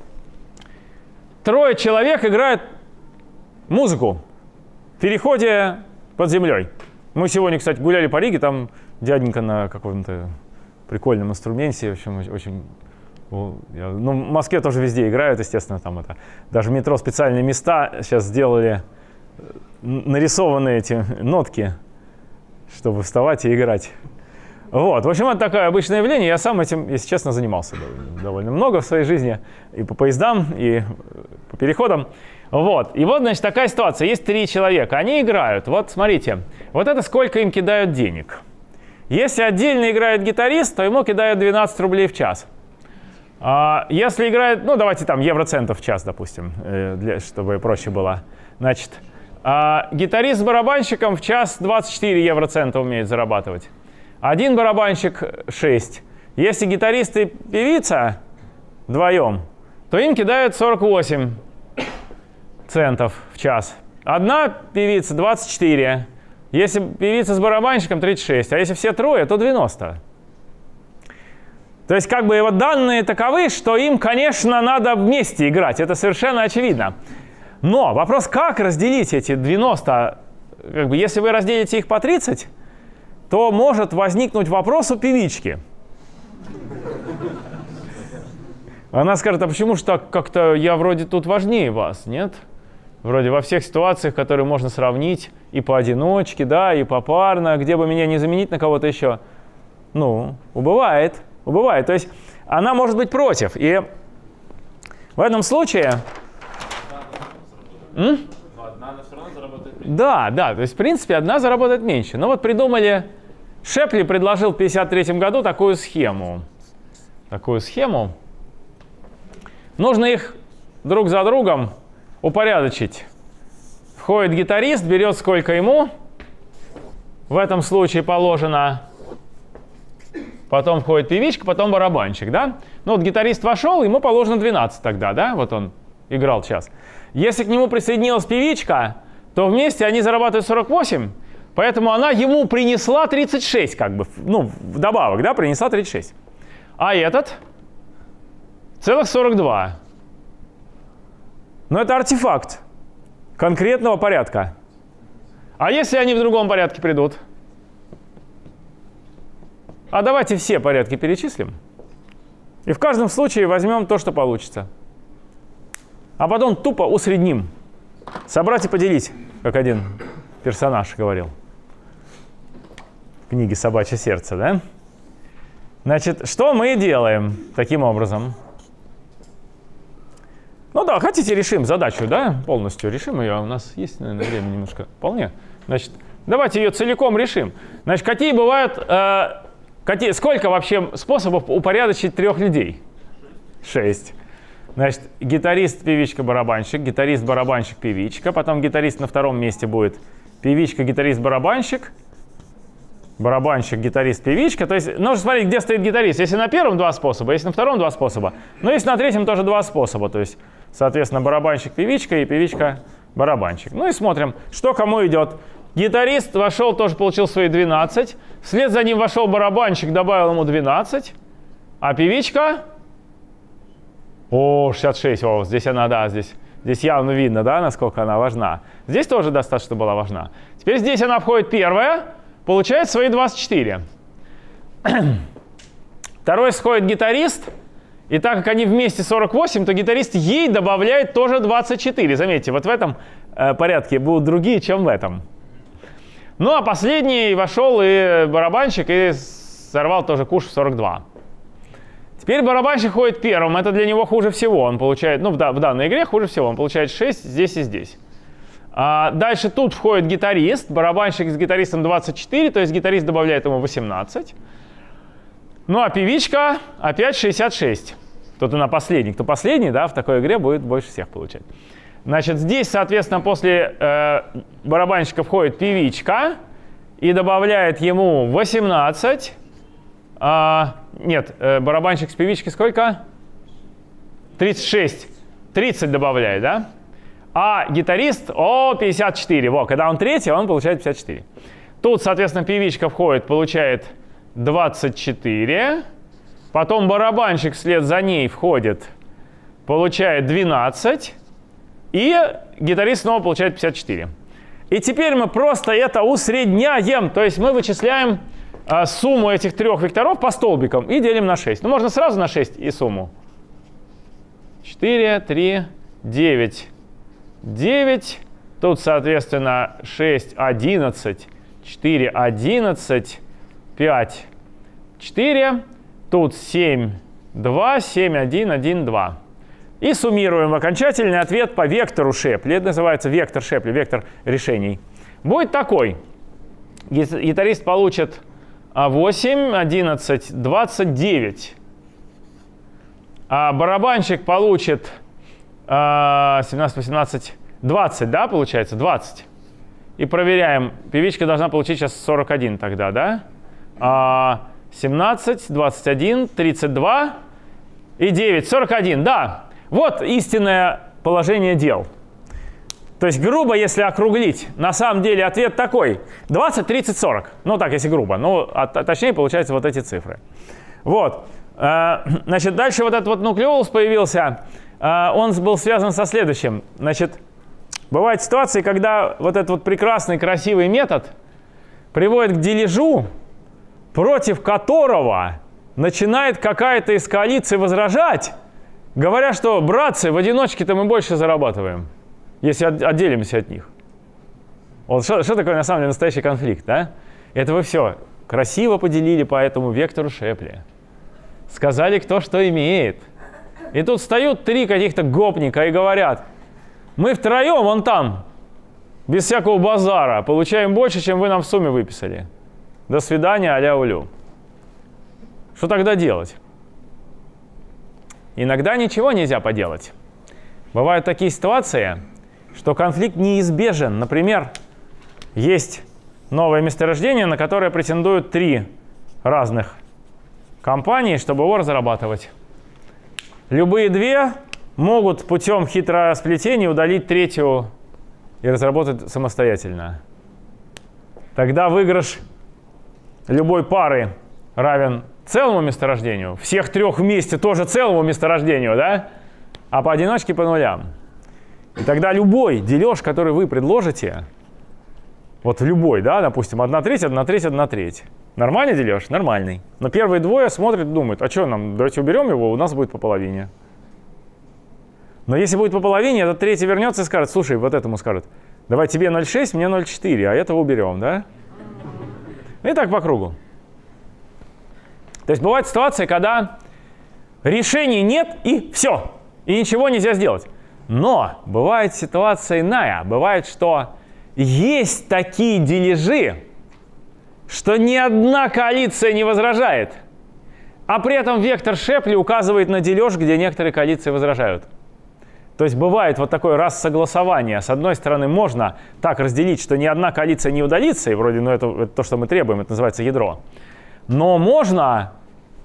3 человек играют музыку в переходе под землей. Мы сегодня, кстати, гуляли по Риге, там дяденька на каком-то прикольном инструменте, в общем, очень... в Москве тоже везде играют, естественно, там это. Даже в метро специальные места сейчас сделали, нарисованные эти нотки, чтобы вставать и играть. Вот, в общем, это такое обычное явление. Я сам этим, если честно, занимался довольно много в своей жизни. И по поездам, и по переходам. Вот, и вот, значит, такая ситуация. Есть 3 человека, они играют. Вот, смотрите, вот это сколько им кидают денег. Если отдельно играет гитарист, то ему кидают 12 рублей в час. Если играет, давайте там евроцентов в час, допустим, чтобы проще было. Значит, гитарист с барабанщиком в час 24 евроцента умеет зарабатывать. Один барабанщик 6. Если гитарист и певица вдвоем, то им кидают 48 центов в час. Одна певица 24. Если певица с барабанщиком 36. А если все трое, то 90. То есть вот данные таковы, что им, конечно, надо вместе играть. Это совершенно очевидно. Но вопрос, как разделить эти 90? Если вы разделите их по 30, то может возникнуть вопрос у певички. Она скажет, а почему же так как-то я вроде тут важнее вас, нет? Вроде во всех ситуациях, которые можно сравнить и поодиночке, да, и попарно, где бы меня не заменить на кого-то еще. Убывает. То есть она может быть против. И в этом случае... Одна все равно заработает меньше. Да, то есть в принципе одна заработает меньше. Но вот придумали... Шепли предложил в 1953 году такую схему. Нужно их друг за другом упорядочить. Входит гитарист, берет сколько ему. В этом случае положено. Потом входит певичка, потом барабанщик, да? Вот гитарист вошел, ему положено 12 тогда, да? Вот он играл час. Если к нему присоединилась певичка, то вместе они зарабатывают 48, поэтому она ему принесла 36, вдобавок, да, принесла 36. А этот целых 42. Но это артефакт конкретного порядка. А если они в другом порядке придут? А давайте все порядки перечислим. И в каждом случае возьмем то, что получится. А потом тупо усредним. Собрать и поделить, как один персонаж говорил. В книге «Собачье сердце», да? Значит, что мы делаем таким образом? Ну да, хотите, решим задачу, да? Полностью решим ее. У нас есть, наверное, время немножко. Вполне. Значит, давайте ее целиком решим. Значит, какие бывают... сколько вообще способов упорядочить 3 людей? 6. Значит, гитарист, певичка, барабанщик, гитарист, барабанщик, певичка. Потом гитарист на втором месте будет певичка, гитарист, барабанщик. Барабанщик, гитарист, певичка. То есть нужно смотреть, где стоит гитарист. Если на первом 2 способа, если на втором 2 способа. Но если на третьем тоже 2 способа. То есть, соответственно, барабанщик, певичка и певичка, барабанщик. Ну и смотрим, что кому идет. Гитарист вошел, тоже получил свои 12. Вслед за ним вошел барабанщик, добавил ему 12. А певичка... О, 66. О, здесь она, да, здесь явно видно, да, насколько она важна. Здесь тоже достаточно была важна. Теперь здесь она входит первая, получает свои 24. Второй сходит гитарист. И так как они вместе 48, то гитарист ей добавляет тоже 24. Заметьте, вот в этом порядке будут другие, чем в этом. Ну, а последний вошел и барабанщик, и сорвал тоже куш в 42. Теперь барабанщик ходит первым. Это для него хуже всего. Он получает, ну, в данной игре хуже всего. Он получает 6 здесь и здесь. Дальше тут входит гитарист. Барабанщик с гитаристом 24, то есть гитарист добавляет ему 18. Ну, а певичка опять 66. Тут она последний. Кто последний, да, в такой игре будет больше всех получать. Значит, здесь, соответственно, после барабанщика входит певичка и добавляет ему 18. Нет, барабанщик с певичкой сколько? 36. 30 добавляет, да? А гитарист, 54. Во, когда он третий, он получает 54. Тут, соответственно, певичка входит, получает 24. Потом барабанщик вслед за ней входит, получает 12. И гитарист снова получает 54. И теперь мы просто это усредняем. То есть мы вычисляем сумму этих 3 векторов по столбикам и делим на 6. Ну, можно сразу на 6 и сумму. 4, 3, 9, 9. Тут, соответственно, 6, 11, 4, 11, 5, 4. Тут 7, 2, 7, 1, 1, 2. И суммируем окончательный ответ по вектору Шепли. Это называется вектор Шепли, вектор решений. Будет такой. Гитарист получит 8, 11, 29. А барабанщик получит 17, 18, 20, да, получается? 20. И проверяем. Певичка должна получить сейчас 41 тогда, да? 17, 21, 32 и 9, 41, да. Вот истинное положение дел. То есть грубо, если округлить, на самом деле ответ такой. 20, 30, 40. Ну так, если грубо. Ну, точнее, получаются вот эти цифры. Вот. Значит, дальше вот этот вот нуклеолус появился. Он был связан со следующим. Значит, бывают ситуации, когда вот этот вот прекрасный, красивый метод приводит к дележу, против которого начинает какая-то из коалиций возражать, говоря, что, братцы, в одиночке-то мы больше зарабатываем, если отделимся от них. Вот что такое на самом деле настоящий конфликт, да? Это вы все красиво поделили по этому вектору Шепли. Сказали, кто что имеет. И тут встают 3 каких-то гопника и говорят, мы втроем, вон там, без всякого базара, получаем больше, чем вы нам в сумме выписали. До свидания, аля-улю. Что тогда делать? Иногда ничего нельзя поделать. Бывают такие ситуации, что конфликт неизбежен. Например, есть новое месторождение, на которое претендуют 3 разных компании, чтобы его разрабатывать. Любые 2 могут путем хитросплетения удалить 3-ю и разработать самостоятельно. Тогда выигрыш любой пары равен целому месторождению, всех 3 вместе тоже целому месторождению, да? А поодиночке по нулям. И тогда любой дележ, который вы предложите, вот в любой, да, допустим, 1/3, 1/3, 1/3. Нормальный дележ? Нормальный. Но первые двое смотрят и думают, а что нам, давайте уберем его, у нас будет по половине. Но если будет по половине, этот третий вернется и скажет, слушай, вот этому скажет, давай тебе 0,6, мне 0,4, а этого уберем, да? И так по кругу. То есть бывает ситуация, когда решений нет и все, и ничего нельзя сделать. Но бывает ситуация иная. Бывает, что есть такие дележи, что ни одна коалиция не возражает, а при этом вектор Шепли указывает на дележ, где некоторые коалиции возражают. То есть бывает вот такое рассогласование. С одной стороны, можно так разделить, что ни одна коалиция не удалится, и вроде, ну, это то, что мы требуем, это называется ядро. Но можно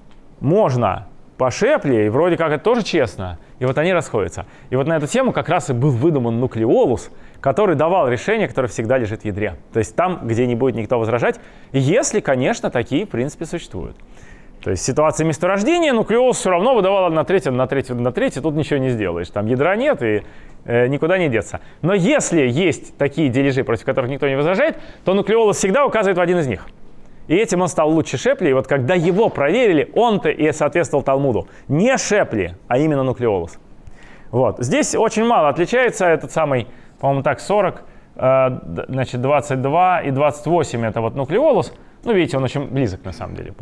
по Шепли, и вроде как это тоже честно, и вот они расходятся. И вот на эту тему как раз и был выдуман нуклеолус, который давал решение, которое всегда лежит в ядре. То есть там, где не будет никто возражать, если, конечно, такие, в принципе, существуют. То есть в ситуации месторождения нуклеолус все равно выдавал 1/3, 1/3, 1/3, и тут ничего не сделаешь. Там ядра нет, и никуда не деться. Но если есть такие дележи, против которых никто не возражает, то нуклеолус всегда указывает в один из них. И этим он стал лучше Шепли. И вот когда его проверили, он-то и соответствовал Талмуду. Не Шепли, а именно нуклеолус. Вот. Здесь очень мало отличается этот самый, по-моему, так, 40, значит, 22 и 28 это вот нуклеолус. Ну, видите, он очень близок на самом деле.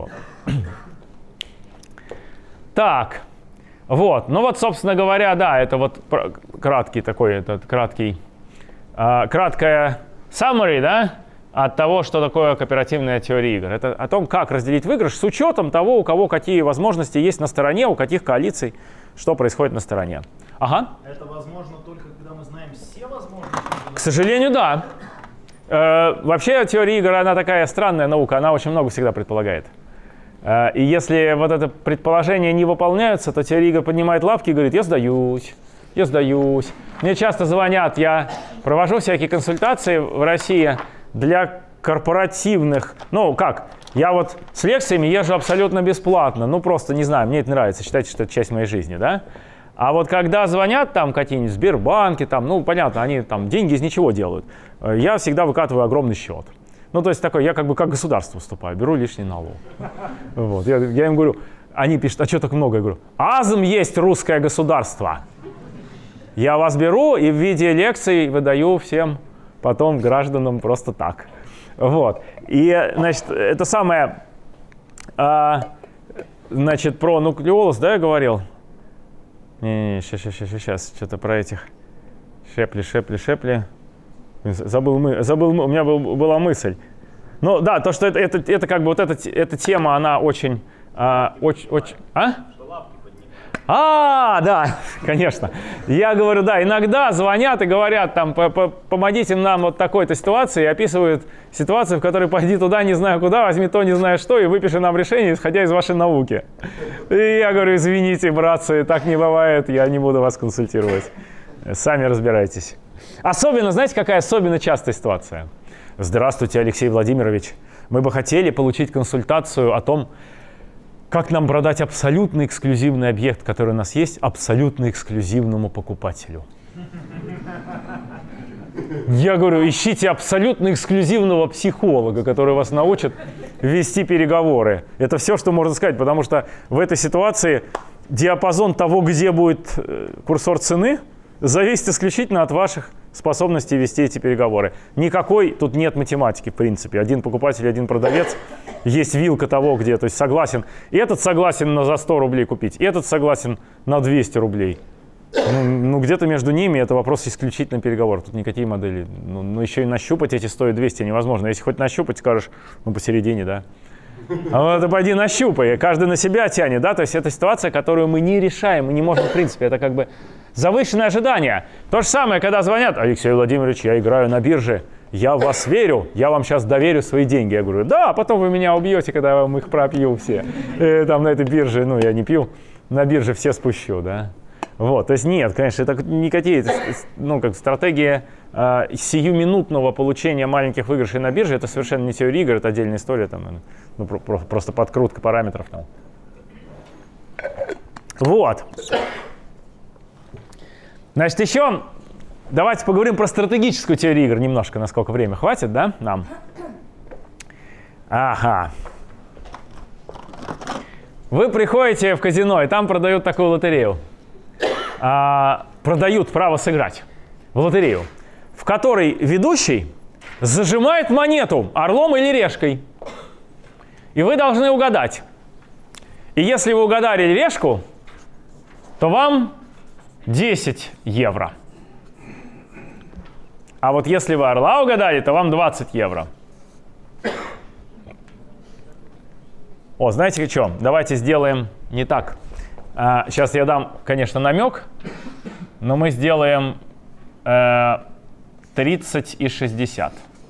Так, вот. Ну вот, собственно говоря, да, это вот краткий такой, краткая summary, да, от того, что такое кооперативная теория игр. Это о том, как разделить выигрыш с учетом того, у кого какие возможности есть на стороне, у каких коалиций, что происходит на стороне. Ага. Это возможно только, когда мы знаем все возможности? К сожалению, да. Вообще теория игр, она такая странная наука, она очень много всегда предполагает. И если вот это предположение не выполняются, то теория игр поднимает лапки и говорит, я сдаюсь. Мне часто звонят, я провожу всякие консультации в России для корпоративных, ну как, я вот с лекциями езжу абсолютно бесплатно, ну просто не знаю, мне это нравится, считайте, что это часть моей жизни, да? А вот когда звонят там какие-нибудь Сбербанки, там, ну понятно, они там деньги из ничего делают, я всегда выкатываю огромный счет. Ну то есть такой, я как бы как государство выступаю, беру лишний налог. Вот, я им говорю, они пишут, а что так много? Я говорю, АЗМ есть русское государство. Я вас беру и в виде лекций выдаю всем потом гражданам просто так. Вот. И, значит, это самое, значит, про нуклеолус, да, я говорил? Сейчас, что-то про этих Шепли. Забыл, у меня была мысль. Ну, да, то, что это как бы вот эта тема, она очень... Да, конечно. Я говорю, да, иногда звонят и говорят, там, помогите нам вот такой-то ситуации, и описывают ситуацию, в которой пойди туда, не знаю куда, возьми то, не знаю что, и выпиши нам решение, исходя из вашей науки. И я говорю, извините, братцы, так не бывает, я не буду вас консультировать. Сами разбирайтесь. Особенно, знаете, какая особенно частая ситуация? Здравствуйте, Алексей Владимирович. Мы бы хотели получить консультацию о том, как нам продать абсолютно эксклюзивный объект, который у нас есть, абсолютно эксклюзивному покупателю. Я говорю, ищите абсолютно эксклюзивного психолога, который вас научит вести переговоры. Это все, что можно сказать, потому что в этой ситуации диапазон того, где будет курсор цены, зависит исключительно от ваших способностей вести эти переговоры. Никакой тут нет математики, в принципе. Один покупатель, один продавец. Есть вилка того, где, то есть согласен. И этот согласен за 100 рублей купить, и этот согласен на 200 рублей. Ну где-то между ними это вопрос исключительно переговоров. Тут никакие модели. Ну еще и нащупать эти 100 и 200 невозможно. Если хоть нащупать, скажешь, ну посередине, да. А вот пойди нащупай, каждый на себя тянет, да. То есть это ситуация, которую мы не решаем, мы не можем в принципе. Это как бы завышенное ожидание. То же самое, когда звонят, Алексей Владимирович, я играю на бирже. Я в вас верю, я вам сейчас доверю свои деньги. Я говорю, да, а потом вы меня убьете, когда я вам их пропью все. Там на этой бирже, ну я не пью, на бирже все спущу, да. Вот, то есть нет, конечно, это никакие, ну как стратегия сиюминутного получения маленьких выигрышей на бирже, это совершенно не теория игр, это отдельная история, там, ну, просто подкрутка параметров там. Вот. Значит, еще давайте поговорим про стратегическую теорию игр немножко, насколько время хватит, да, нам? Ага. Вы приходите в казино, и там продают такую лотерею. Продают право сыграть в лотерею, в которой ведущий зажимает монету орлом или решкой. И вы должны угадать. И если вы угадали решку, то вам 10 евро. А вот если вы орла угадали, то вам 20 евро. О, знаете что? Давайте сделаем не так. Сейчас я дам, конечно, намек, но мы сделаем 30 и 60.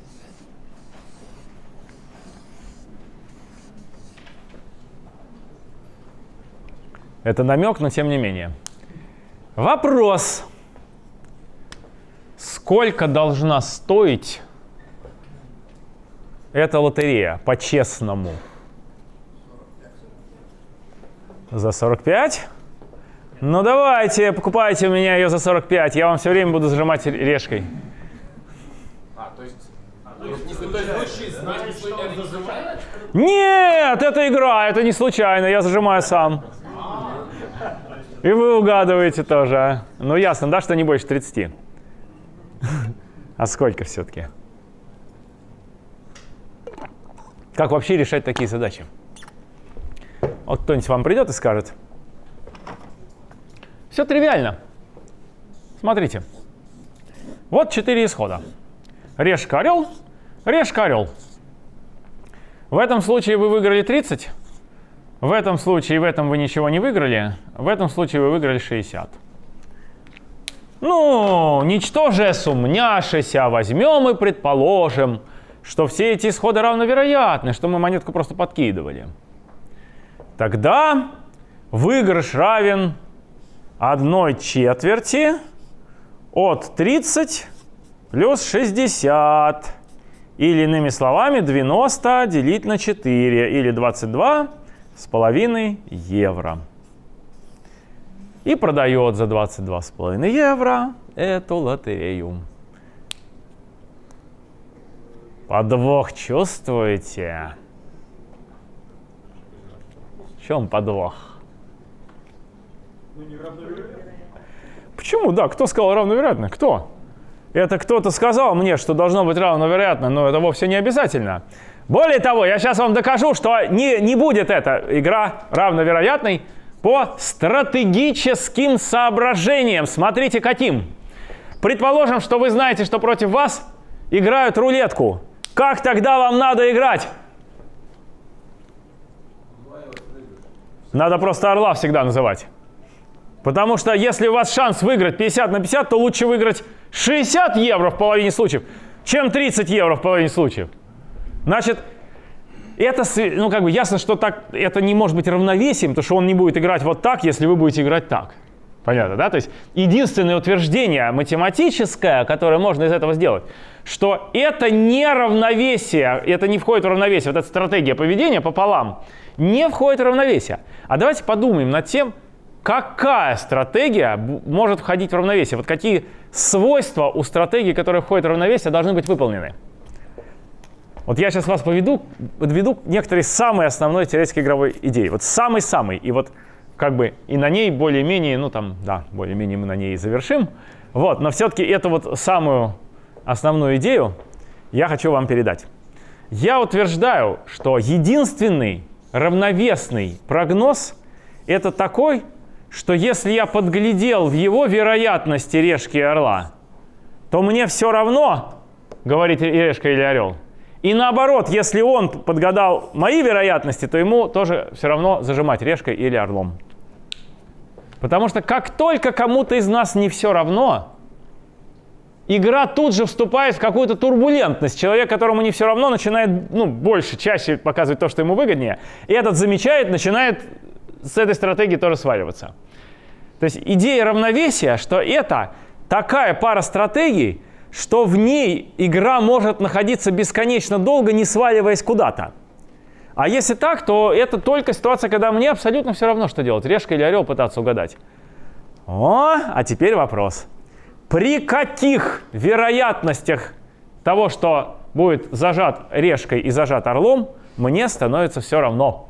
Это намек, но тем не менее. Вопрос. Сколько должна стоить эта лотерея по-честному? За 45? Ну давайте, покупайте у меня ее за 45. Я вам все время буду зажимать решкой. То есть высший знать, что я зажимаю? Нет, это игра, это не случайно, я зажимаю сам. И вы угадываете тоже. Ну ясно, да, что не больше 30? А сколько все-таки? Как вообще решать такие задачи? Вот кто-нибудь вам придет и скажет. Все тривиально. Смотрите. Вот 4 исхода. Решка, орел, решка, орел. В этом случае вы выиграли 30. В этом случае, в этом вы ничего не выиграли. В этом случае вы выиграли 60. Ну, ничтоже сумняшися, возьмем и предположим, что все эти исходы равновероятны, что мы монетку просто подкидывали. Тогда выигрыш равен 1/4 от 30 плюс 60. Или, иными словами, 90 делить на 4, или 22,5 евро. И продает за 22,5 евро эту лотерею. Подвох чувствуете? В чем подвох? Ну, не равновероятно. Почему? Да, кто сказал равновероятно? Кто? Это кто-то сказал мне, что должно быть равновероятно, но это вовсе не обязательно. Более того, я сейчас вам докажу, что не будет эта игра равновероятной по стратегическим соображениям. Смотрите, каким. Предположим, что вы знаете, что против вас играют рулетку. Как тогда вам надо играть? Надо просто орла всегда называть. Потому что если у вас шанс выиграть 50 на 50, то лучше выиграть 60 евро в половине случаев, чем 30 евро в половине случаев. Значит, это, ну, как бы ясно, что так, это не может быть равновесием, потому что он не будет играть вот так, если вы будете играть так. Понятно, да? То есть единственное утверждение математическое, которое можно из этого сделать, что это не равновесие, это не входит в равновесие, вот эта стратегия поведения пополам не входит в равновесие. А давайте подумаем над тем, какая стратегия может входить в равновесие. Вот какие свойства у стратегии, которые входят в равновесие, должны быть выполнены. Вот я сейчас вас подведу некоторые самые основные теоретические игровой идеи. Вот самый-самый. И вот как бы и на ней более-менее, ну там, да, более-менее мы на ней и завершим. Вот, но все-таки эту вот самую основную идею я хочу вам передать. Я утверждаю, что единственный равновесный прогноз — это такой, что если я подглядел в его вероятности решки и орла, то мне все равно, говорит решка или орел. И наоборот, если он подгадал мои вероятности, то ему тоже все равно зажимать решкой или орлом. Потому что как только кому-то из нас не все равно, игра тут же вступает в какую-то турбулентность. Человек, которому не все равно, начинает больше, чаще показывать то, что ему выгоднее. И этот замечает, начинает с этой стратегии тоже сваливаться. То есть идея равновесия, что это такая пара стратегий, что в ней игра может находиться бесконечно долго, не сваливаясь куда-то. А если так, то это только ситуация, когда мне абсолютно все равно, что делать. Решка или орел пытаться угадать. А теперь вопрос. при каких вероятностях того, что будет зажат решкой и зажат орлом, мне становится все равно.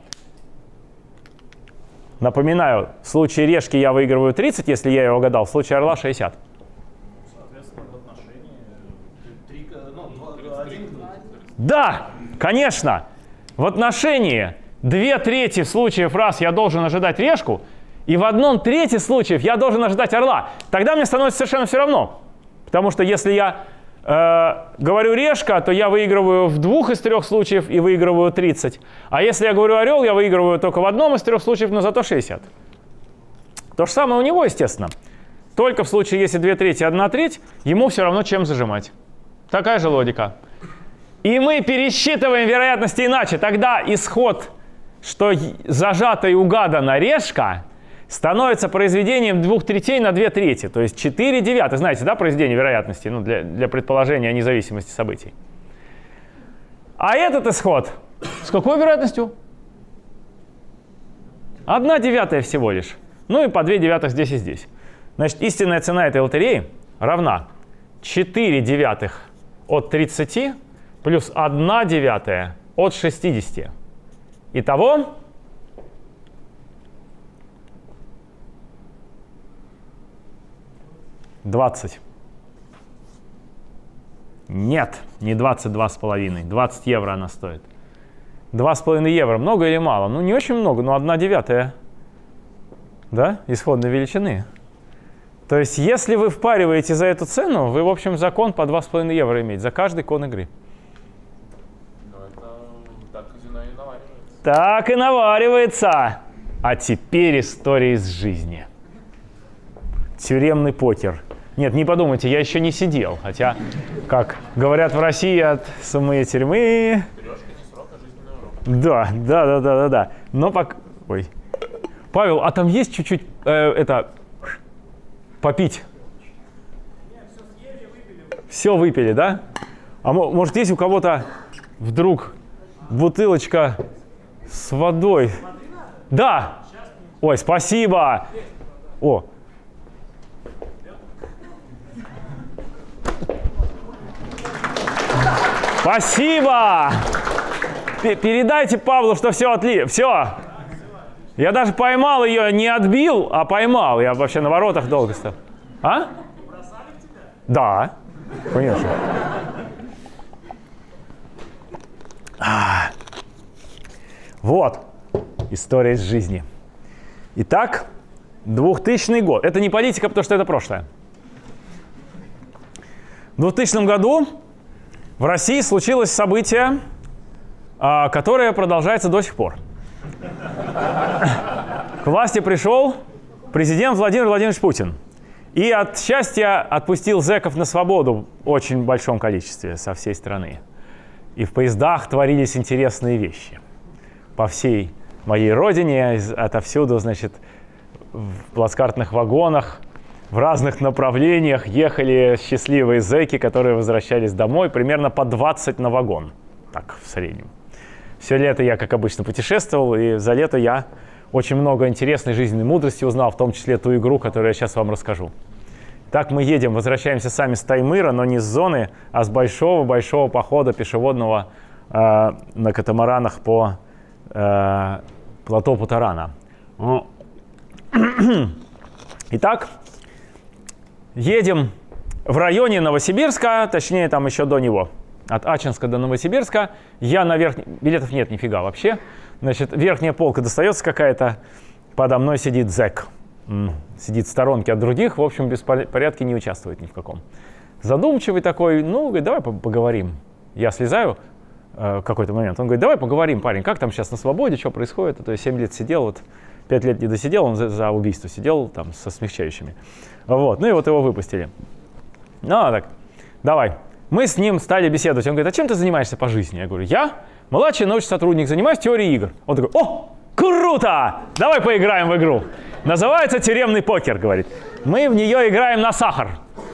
Напоминаю, в случае решки я выигрываю 30, если я ее угадал, в случае орла 60. Соответственно, в отношении Да, конечно. В отношении 2/3 случаев раз я должен ожидать решку, и в 1/3 случаев я должен ожидать орла. Тогда мне становится совершенно все равно. Потому что если я говорю решка, то я выигрываю в 2 из 3 случаев и выигрываю 30. А если я говорю орел, я выигрываю только в 1 из 3 случаев, но зато 60. То же самое у него, естественно. Только в случае, если 2/3 и 1/3, ему все равно чем зажимать. Такая же логика. И мы пересчитываем вероятности иначе. Тогда исход, что зажата и угадана решка, становится произведением 2/3 на 2/3, то есть 4/9. Знаете, да, произведение вероятности, ну, для предположения о независимости событий. А этот исход с какой вероятностью? 1/9 всего лишь. Ну и по 2/9 здесь и здесь. Значит, истинная цена этой лотереи равна 4/9 от 30 плюс 1/9 от 60. Итого 20. Нет, не 22,5. 20 евро она стоит. 2,5 евро. Много или мало? Ну, не очень много, но 1/9. Да, исходной величины. То есть, если вы впариваете за эту цену, вы, в общем, за кон по 2,5 евро иметь. За каждый кон игры. Но это так казино и наваривается. Так и наваривается. А теперь история из жизни. Тюремный покер. Нет, не подумайте, я еще не сидел. Хотя, как говорят в России, от самой тюрьмы... Бережка не срок, а жизненный урок. Да. Но пока... Ой. Павел, а там есть чуть-чуть попить? Все выпили, да? А может, есть у кого-то вдруг бутылочка с водой? Да. Ой, спасибо. О. Спасибо! Передайте Павлу, что все отлично. Все. Я даже поймал ее, не отбил, а поймал. Я вообще на воротах долго стоял. А? Да, конечно. Вот. История из жизни. Итак, 2000 год. Это не политика, потому что это прошлое. В 2000 году в России случилось событие, которое продолжается до сих пор. К власти пришел президент Владимир Владимирович Путин. И от счастья отпустил зэков на свободу в очень большом количестве со всей страны. И в поездах творились интересные вещи. По всей моей родине, отовсюду, значит, в плацкартных вагонах, в разных направлениях ехали счастливые зэки, которые возвращались домой, примерно по 20 на вагон, так, в среднем. Все лето я, как обычно, путешествовал, и за лето я очень много интересной жизненной мудрости узнал, в том числе ту игру, которую я сейчас вам расскажу. Так мы едем, возвращаемся сами с Таймыра, но не с зоны, а с большого-большого похода пешеводного на катамаранах по плато Путарана. Итак, едем в районе Новосибирска, точнее, там еще до него. От Ачинска до Новосибирска. Я на верхней... Билетов нет нифига вообще. Значит, верхняя полка достается какая-то. Подо мной сидит зэк. Сидит в сторонке от других. В общем, в беспорядке не участвует ни в каком. Задумчивый такой. Ну, говорит, давай поговорим. Я слезаю в какой-то момент. Он говорит, давай поговорим, парень. Как там сейчас на свободе? Что происходит? А то я 7 лет сидел, вот 5 лет не досидел. Он за убийство сидел там со смягчающими. Вот. Ну и вот его выпустили. Ну, так, давай. Мы с ним стали беседовать. Он говорит, а чем ты занимаешься по жизни? Я говорю, я младший научный сотрудник, занимаюсь теорией игр. Он такой, о, круто! Давай поиграем в игру. Называется тюремный покер, говорит. Мы в нее играем на сахар.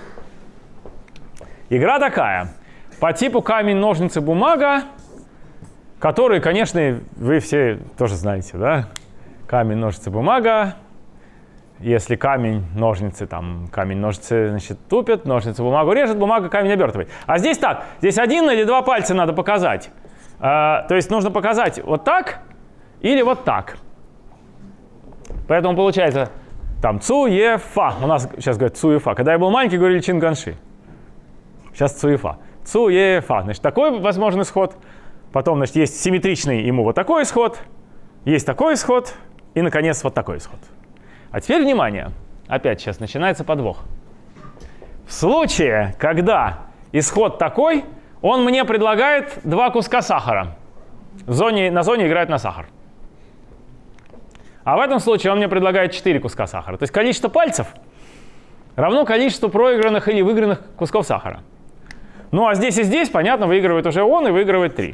Игра такая. По типу камень, ножницы, бумага, которые, конечно, вы все тоже знаете, да? Камень, ножницы, бумага. если камень, ножницы, там, камень, ножницы, значит, тупят, ножницы бумагу режет, бумага камень обертывает. А здесь так, здесь 1 или 2 пальца надо показать. То есть нужно показать вот так или вот так. Поэтому получается там цу-е-фа. У нас сейчас говорят цу-е-фа. Когда я был маленький, говорили чин-ганши. Сейчас цу-е-фа. Цу-е-фа. Значит, такой возможный исход. Потом, значит, есть симметричный ему вот такой исход. Есть такой исход. И, наконец, вот такой исход. А теперь внимание. Опять сейчас начинается подвох. В случае, когда исход такой, он мне предлагает 2 куска сахара. На зоне играет на сахар. А в этом случае он мне предлагает 4 куска сахара. То есть количество пальцев равно количеству проигранных или выигранных кусков сахара. Ну а здесь и здесь, понятно, выигрывает уже он и выигрывает 3.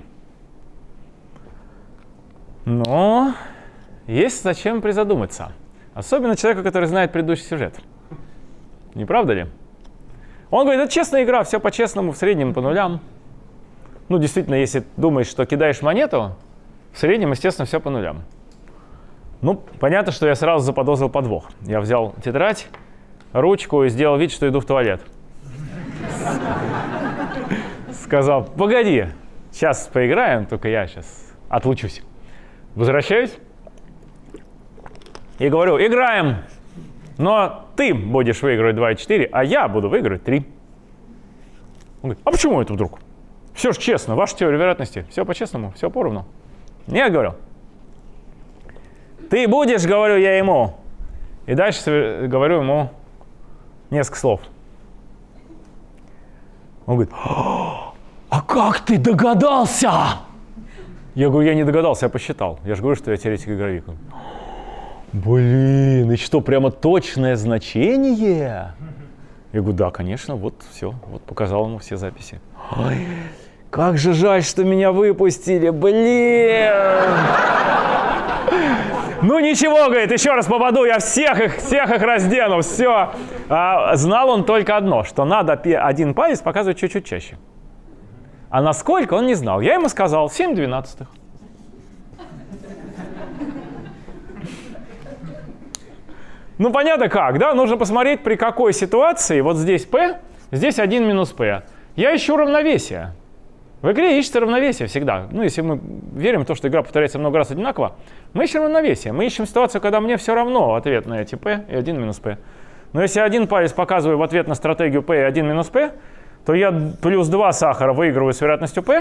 Но есть зачем призадуматься. Особенно человеку, который знает предыдущий сюжет. Не правда ли? Он говорит, это честная игра, все по-честному, в среднем по нулям. Ну, действительно, если думаешь, что кидаешь монету, в среднем, естественно, все по нулям. Ну, понятно, что я сразу заподозрил подвох. Я взял тетрадь, ручку и сделал вид, что иду в туалет. Сказал, погоди, сейчас поиграем, только я сейчас отлучусь. Возвращаюсь и говорю, играем, но ты будешь выигрывать 2 и 4, а я буду выигрывать 3. Он говорит, а почему это вдруг? Все же честно, ваша теория вероятности, все по-честному, все поровну. Нет, говорю. Ты будешь, говорю я ему. И дальше говорю ему несколько слов. Он говорит, а как ты догадался? Я говорю, я не догадался, я посчитал. Я же говорю, что я теоретик-игровик. Блин, и что, прямо точное значение? Я говорю, да, конечно, вот все, вот показал ему все записи. Ой, как же жаль, что меня выпустили, блин! Ну ничего, говорит, еще раз попаду, я всех их раздену, все. Знал он только одно, что надо один палец показывать чуть-чуть чаще. А насколько, он не знал. Я ему сказал 7/12. Ну понятно как, да? Нужно посмотреть, при какой ситуации, вот здесь P, здесь 1 минус P. Я ищу равновесие. В игре ищется равновесие всегда. Ну, если мы верим в то, что игра повторяется много раз одинаково, мы ищем равновесие. Мы ищем ситуацию, когда мне все равно ответ на эти P и 1 минус P. Но если один палец показываю в ответ на стратегию P и 1 минус P, то я плюс 2 сахара выигрываю с вероятностью P,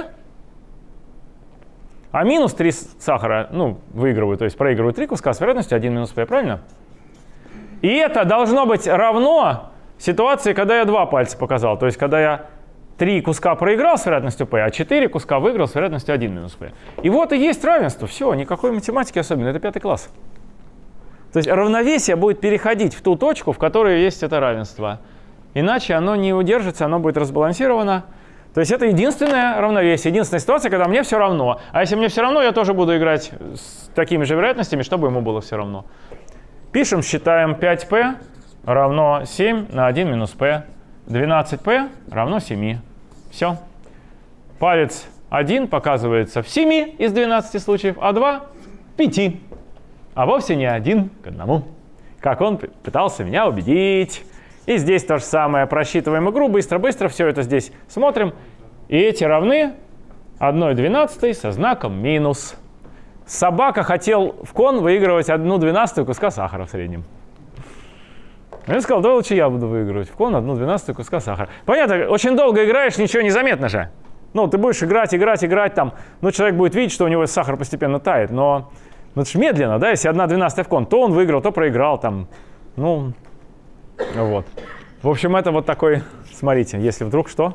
а минус 3 сахара, ну, выигрываю, то есть проигрываю 3 куска с вероятностью 1 минус P, правильно? И это должно быть равно ситуации, когда я 2 пальца показал, то есть когда я 3 куска проиграл с вероятностью P, а 4 куска выиграл с вероятностью 1 минус P. И вот и есть равенство. Все, никакой математики особенной. Это 5 класс. То есть равновесие будет переходить в ту точку, в которой есть это равенство. Иначе оно не удержится, оно будет разбалансировано. То есть это единственное равновесие, единственная ситуация, когда мне все равно. А если мне все равно, я тоже буду играть с такими же вероятностями, чтобы ему было все равно. Пишем, считаем 5P равно 7 на 1 минус P. 12P равно 7. Все. Палец 1 показывается в 7 из 12 случаев, а 2 – 5. А вовсе не 1 к 1. Как он пытался меня убедить. И здесь то же самое. Просчитываем игру, быстро-быстро все это здесь смотрим. И эти равны 1/12 со знаком минус. Собака хотел в кон выигрывать 1/12 куска сахара в среднем. Я сказал, да лучше я буду выигрывать в кон 1/12 куска сахара. Понятно, очень долго играешь, ничего не заметно же. Ну, ты будешь играть там, ну, человек будет видеть, что у него сахар постепенно тает, но это же медленно, да, если 1/12 в кон, то он выиграл, то проиграл там, ну, вот. В общем, это вот такой, смотрите, если вдруг что,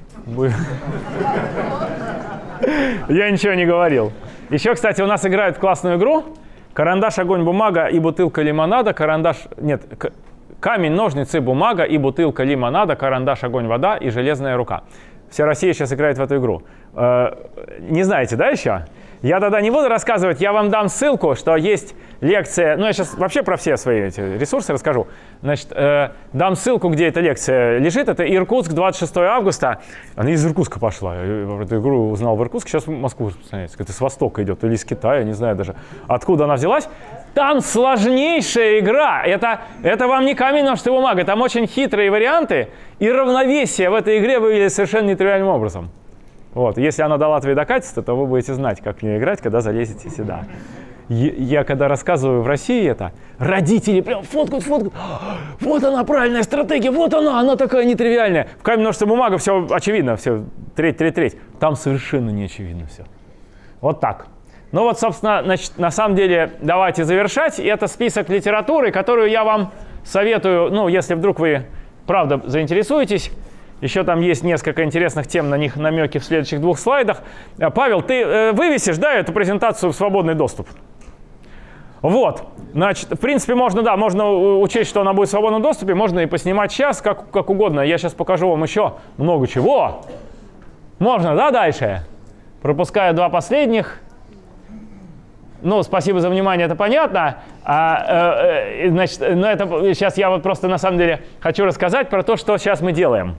я ничего не говорил. Еще, кстати, у нас играют в классную игру «Карандаш, огонь, бумага и бутылка лимонада», «Камень, ножницы, бумага и бутылка лимонада, карандаш, огонь, вода и железная рука». Вся Россия сейчас играет в эту игру. Не знаете, да, еще? Я тогда не буду рассказывать, я вам дам ссылку, что есть лекция. Ну, я сейчас вообще про все свои эти ресурсы расскажу. Значит, дам ссылку, где эта лекция лежит. Это Иркутск, 26 августа. Она из Иркутска пошла. Я эту игру узнал в Иркутске, сейчас в Москву распространяется. Это с Востока идет или из Китая, не знаю даже, откуда она взялась. Там сложнейшая игра. Это вам не камень, ножницы, бумага. Там очень хитрые варианты, и равновесие в этой игре выглядит совершенно нетривиальным образом. Вот. Если она до Латвии докатится, то вы будете знать, как в нее играть, когда залезете сюда. Я когда рассказываю в России это, родители прям фоткают. Вот она, правильная стратегия, вот она такая нетривиальная. В камень, ножницы, бумага все очевидно, все треть. Там совершенно не очевидно все. Вот так. Ну вот, собственно, значит, на самом деле, давайте завершать. Это список литературы, которую я вам советую, ну, если вдруг вы, правда, заинтересуетесь. Еще там есть несколько интересных тем, на них намеки в следующих 2 слайдах. Павел, ты вывесишь, да, эту презентацию в свободный доступ? Вот, значит, в принципе, можно учесть, что она будет в свободном доступе, можно и поснимать сейчас, как угодно. Я сейчас покажу вам еще много чего. Можно, да, дальше? Пропускаю 2 последних. Ну, спасибо за внимание, это понятно. Значит, но это сейчас я вот просто на самом деле хочу рассказать про то, что сейчас мы делаем.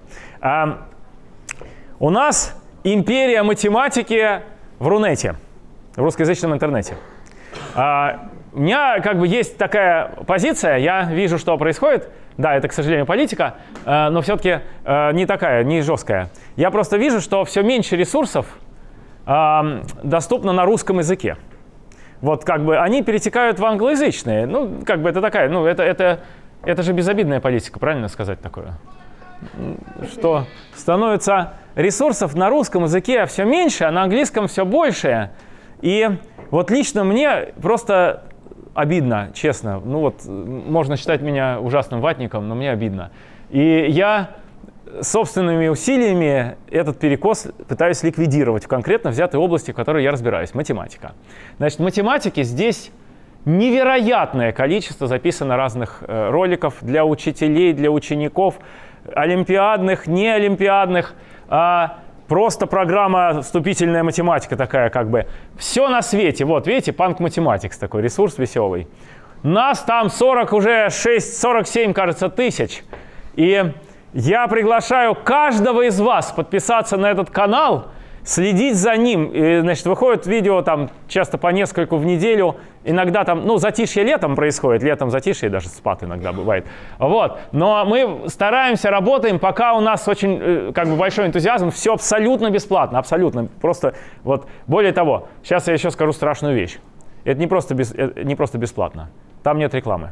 У нас империя математики в Рунете, в русскоязычном интернете. У меня как бы есть такая позиция, я вижу, что происходит. Да, это, к сожалению, политика, но все-таки не такая, не жесткая. Я просто вижу, что все меньше ресурсов доступно на русском языке. Вот как бы они перетекают в англоязычные. Ну, как бы это такая, ну, это же безобидная политика, правильно сказать такое? Что становится ресурсов на русском языке все меньше, а на английском все больше. И вот лично мне просто обидно, честно. Ну вот, можно считать меня ужасным ватником, но мне обидно. И я собственными усилиями этот перекос пытаюсь ликвидировать в конкретно взятой области, в которой я разбираюсь. Математика. Значит, в математике здесь невероятное количество записано разных роликов для учителей, для учеников, олимпиадных, неолимпиадных. Просто программа «Вступительная математика» такая как бы. Все на свете. Вот, видите, Punk Mathematics такой ресурс веселый. Нас там 47, кажется, тысяч. И я приглашаю каждого из вас подписаться на этот канал, следить за ним. И, значит, выходит видео там часто по нескольку в неделю. Иногда там, ну, затишье летом происходит. Летом затишье, даже спад иногда бывает. Вот. Но мы стараемся, работаем, пока у нас очень как бы большой энтузиазм. Все абсолютно бесплатно, абсолютно. Просто вот, более того, сейчас я еще скажу страшную вещь. Это не просто бесплатно. Там нет рекламы.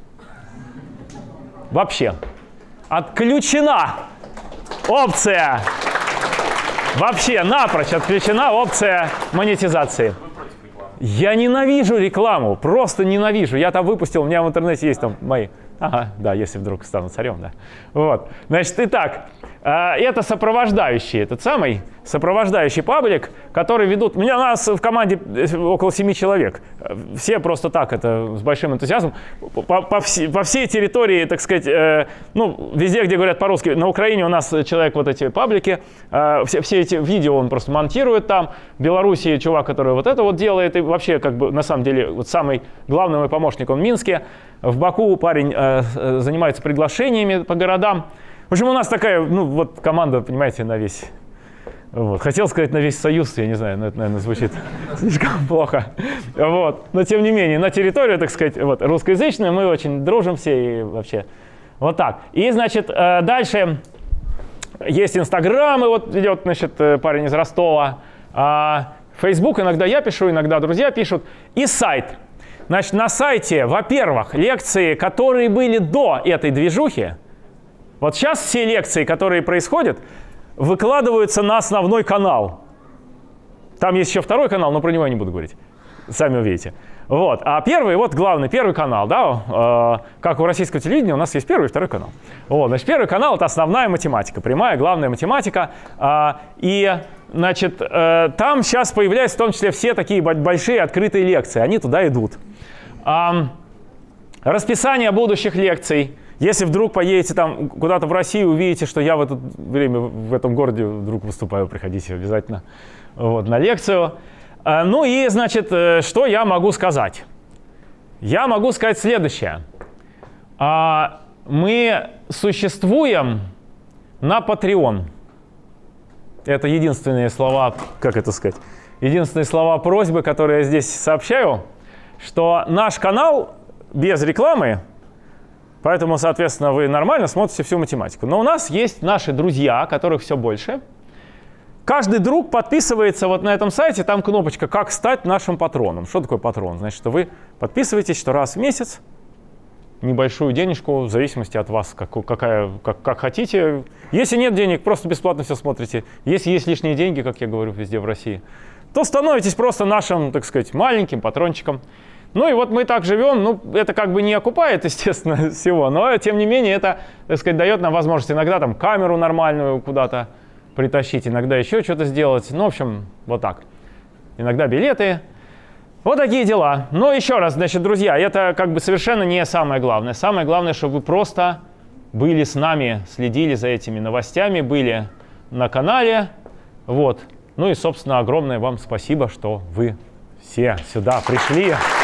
Вообще. Отключена опция. Вообще напрочь отключена опция монетизации. Я ненавижу рекламу, просто ненавижу. Я там выпустил, у меня в интернете есть там мои. Ага, да, если вдруг стану царем, да. Вот. Значит, итак, это сопровождающий, этот самый сопровождающий паблик, который ведут... У нас в команде около 7 человек. Все просто так, это с большим энтузиазмом. По всей территории, так сказать, ну, везде, где говорят по-русски. На Украине у нас человек вот эти паблики. Все эти видео он просто монтирует там. В Белоруссии чувак, который вот это вот делает. И вообще, как бы, на самом деле, вот самый главный мой помощник, он в Минске. В Баку парень занимается приглашениями по городам. В общем, у нас такая, ну, вот команда, понимаете, на весь... Вот. Хотел сказать на весь Союз, я не знаю, но это, наверное, звучит слишком плохо. Вот. Но, тем не менее, на территорию, так сказать, вот, русскоязычную мы очень дружим все и вообще вот так. И, значит, дальше есть Инстаграм, и вот ведет, значит, парень из Ростова. Фейсбук иногда я пишу, иногда друзья пишут. И сайт. Значит, на сайте, во-первых, лекции, которые были до этой движухи. Вот сейчас все лекции, которые происходят, выкладываются на основной канал. Там есть еще второй канал, но про него я не буду говорить. Сами увидите. Вот. А первый, вот главный, первый канал, да, как у российского телевидения, у нас есть первый и второй канал. Вот, значит, первый канал — это основная математика, прямая, главная математика. И, значит, там сейчас появляются в том числе все такие большие открытые лекции, они туда идут. Расписание будущих лекций. Если вдруг поедете там куда-то в Россию, увидите, что я в это время в этом городе вдруг выступаю, приходите обязательно вот, на лекцию. Ну и, значит, что я могу сказать? Я могу сказать следующее. Мы существуем на Patreon. Это единственные слова, как это сказать, единственные слова просьбы, которые я здесь сообщаю. что наш канал без рекламы, поэтому, соответственно, вы нормально смотрите всю математику. Но у нас есть наши друзья, которых все больше. Каждый друг подписывается вот на этом сайте, там кнопочка «Как стать нашим патроном». Что такое патрон? Значит, что вы подписываетесь, что раз в месяц небольшую денежку, в зависимости от вас, как хотите. Если нет денег, просто бесплатно все смотрите. Если есть лишние деньги, как я говорю везде в России, то становитесь просто нашим, так сказать, маленьким патрончиком. Ну и вот мы так живем, ну это как бы не окупает, естественно, всего, но тем не менее это, так сказать, дает нам возможность иногда там камеру нормальную куда-то притащить, иногда еще что-то сделать. Ну, в общем, вот так. Иногда билеты. Вот такие дела. Но еще раз, значит, друзья, это как бы совершенно не самое главное. Самое главное, чтобы вы просто были с нами, следили за этими новостями, были на канале. Вот. Ну и, собственно, огромное вам спасибо, что вы все сюда пришли.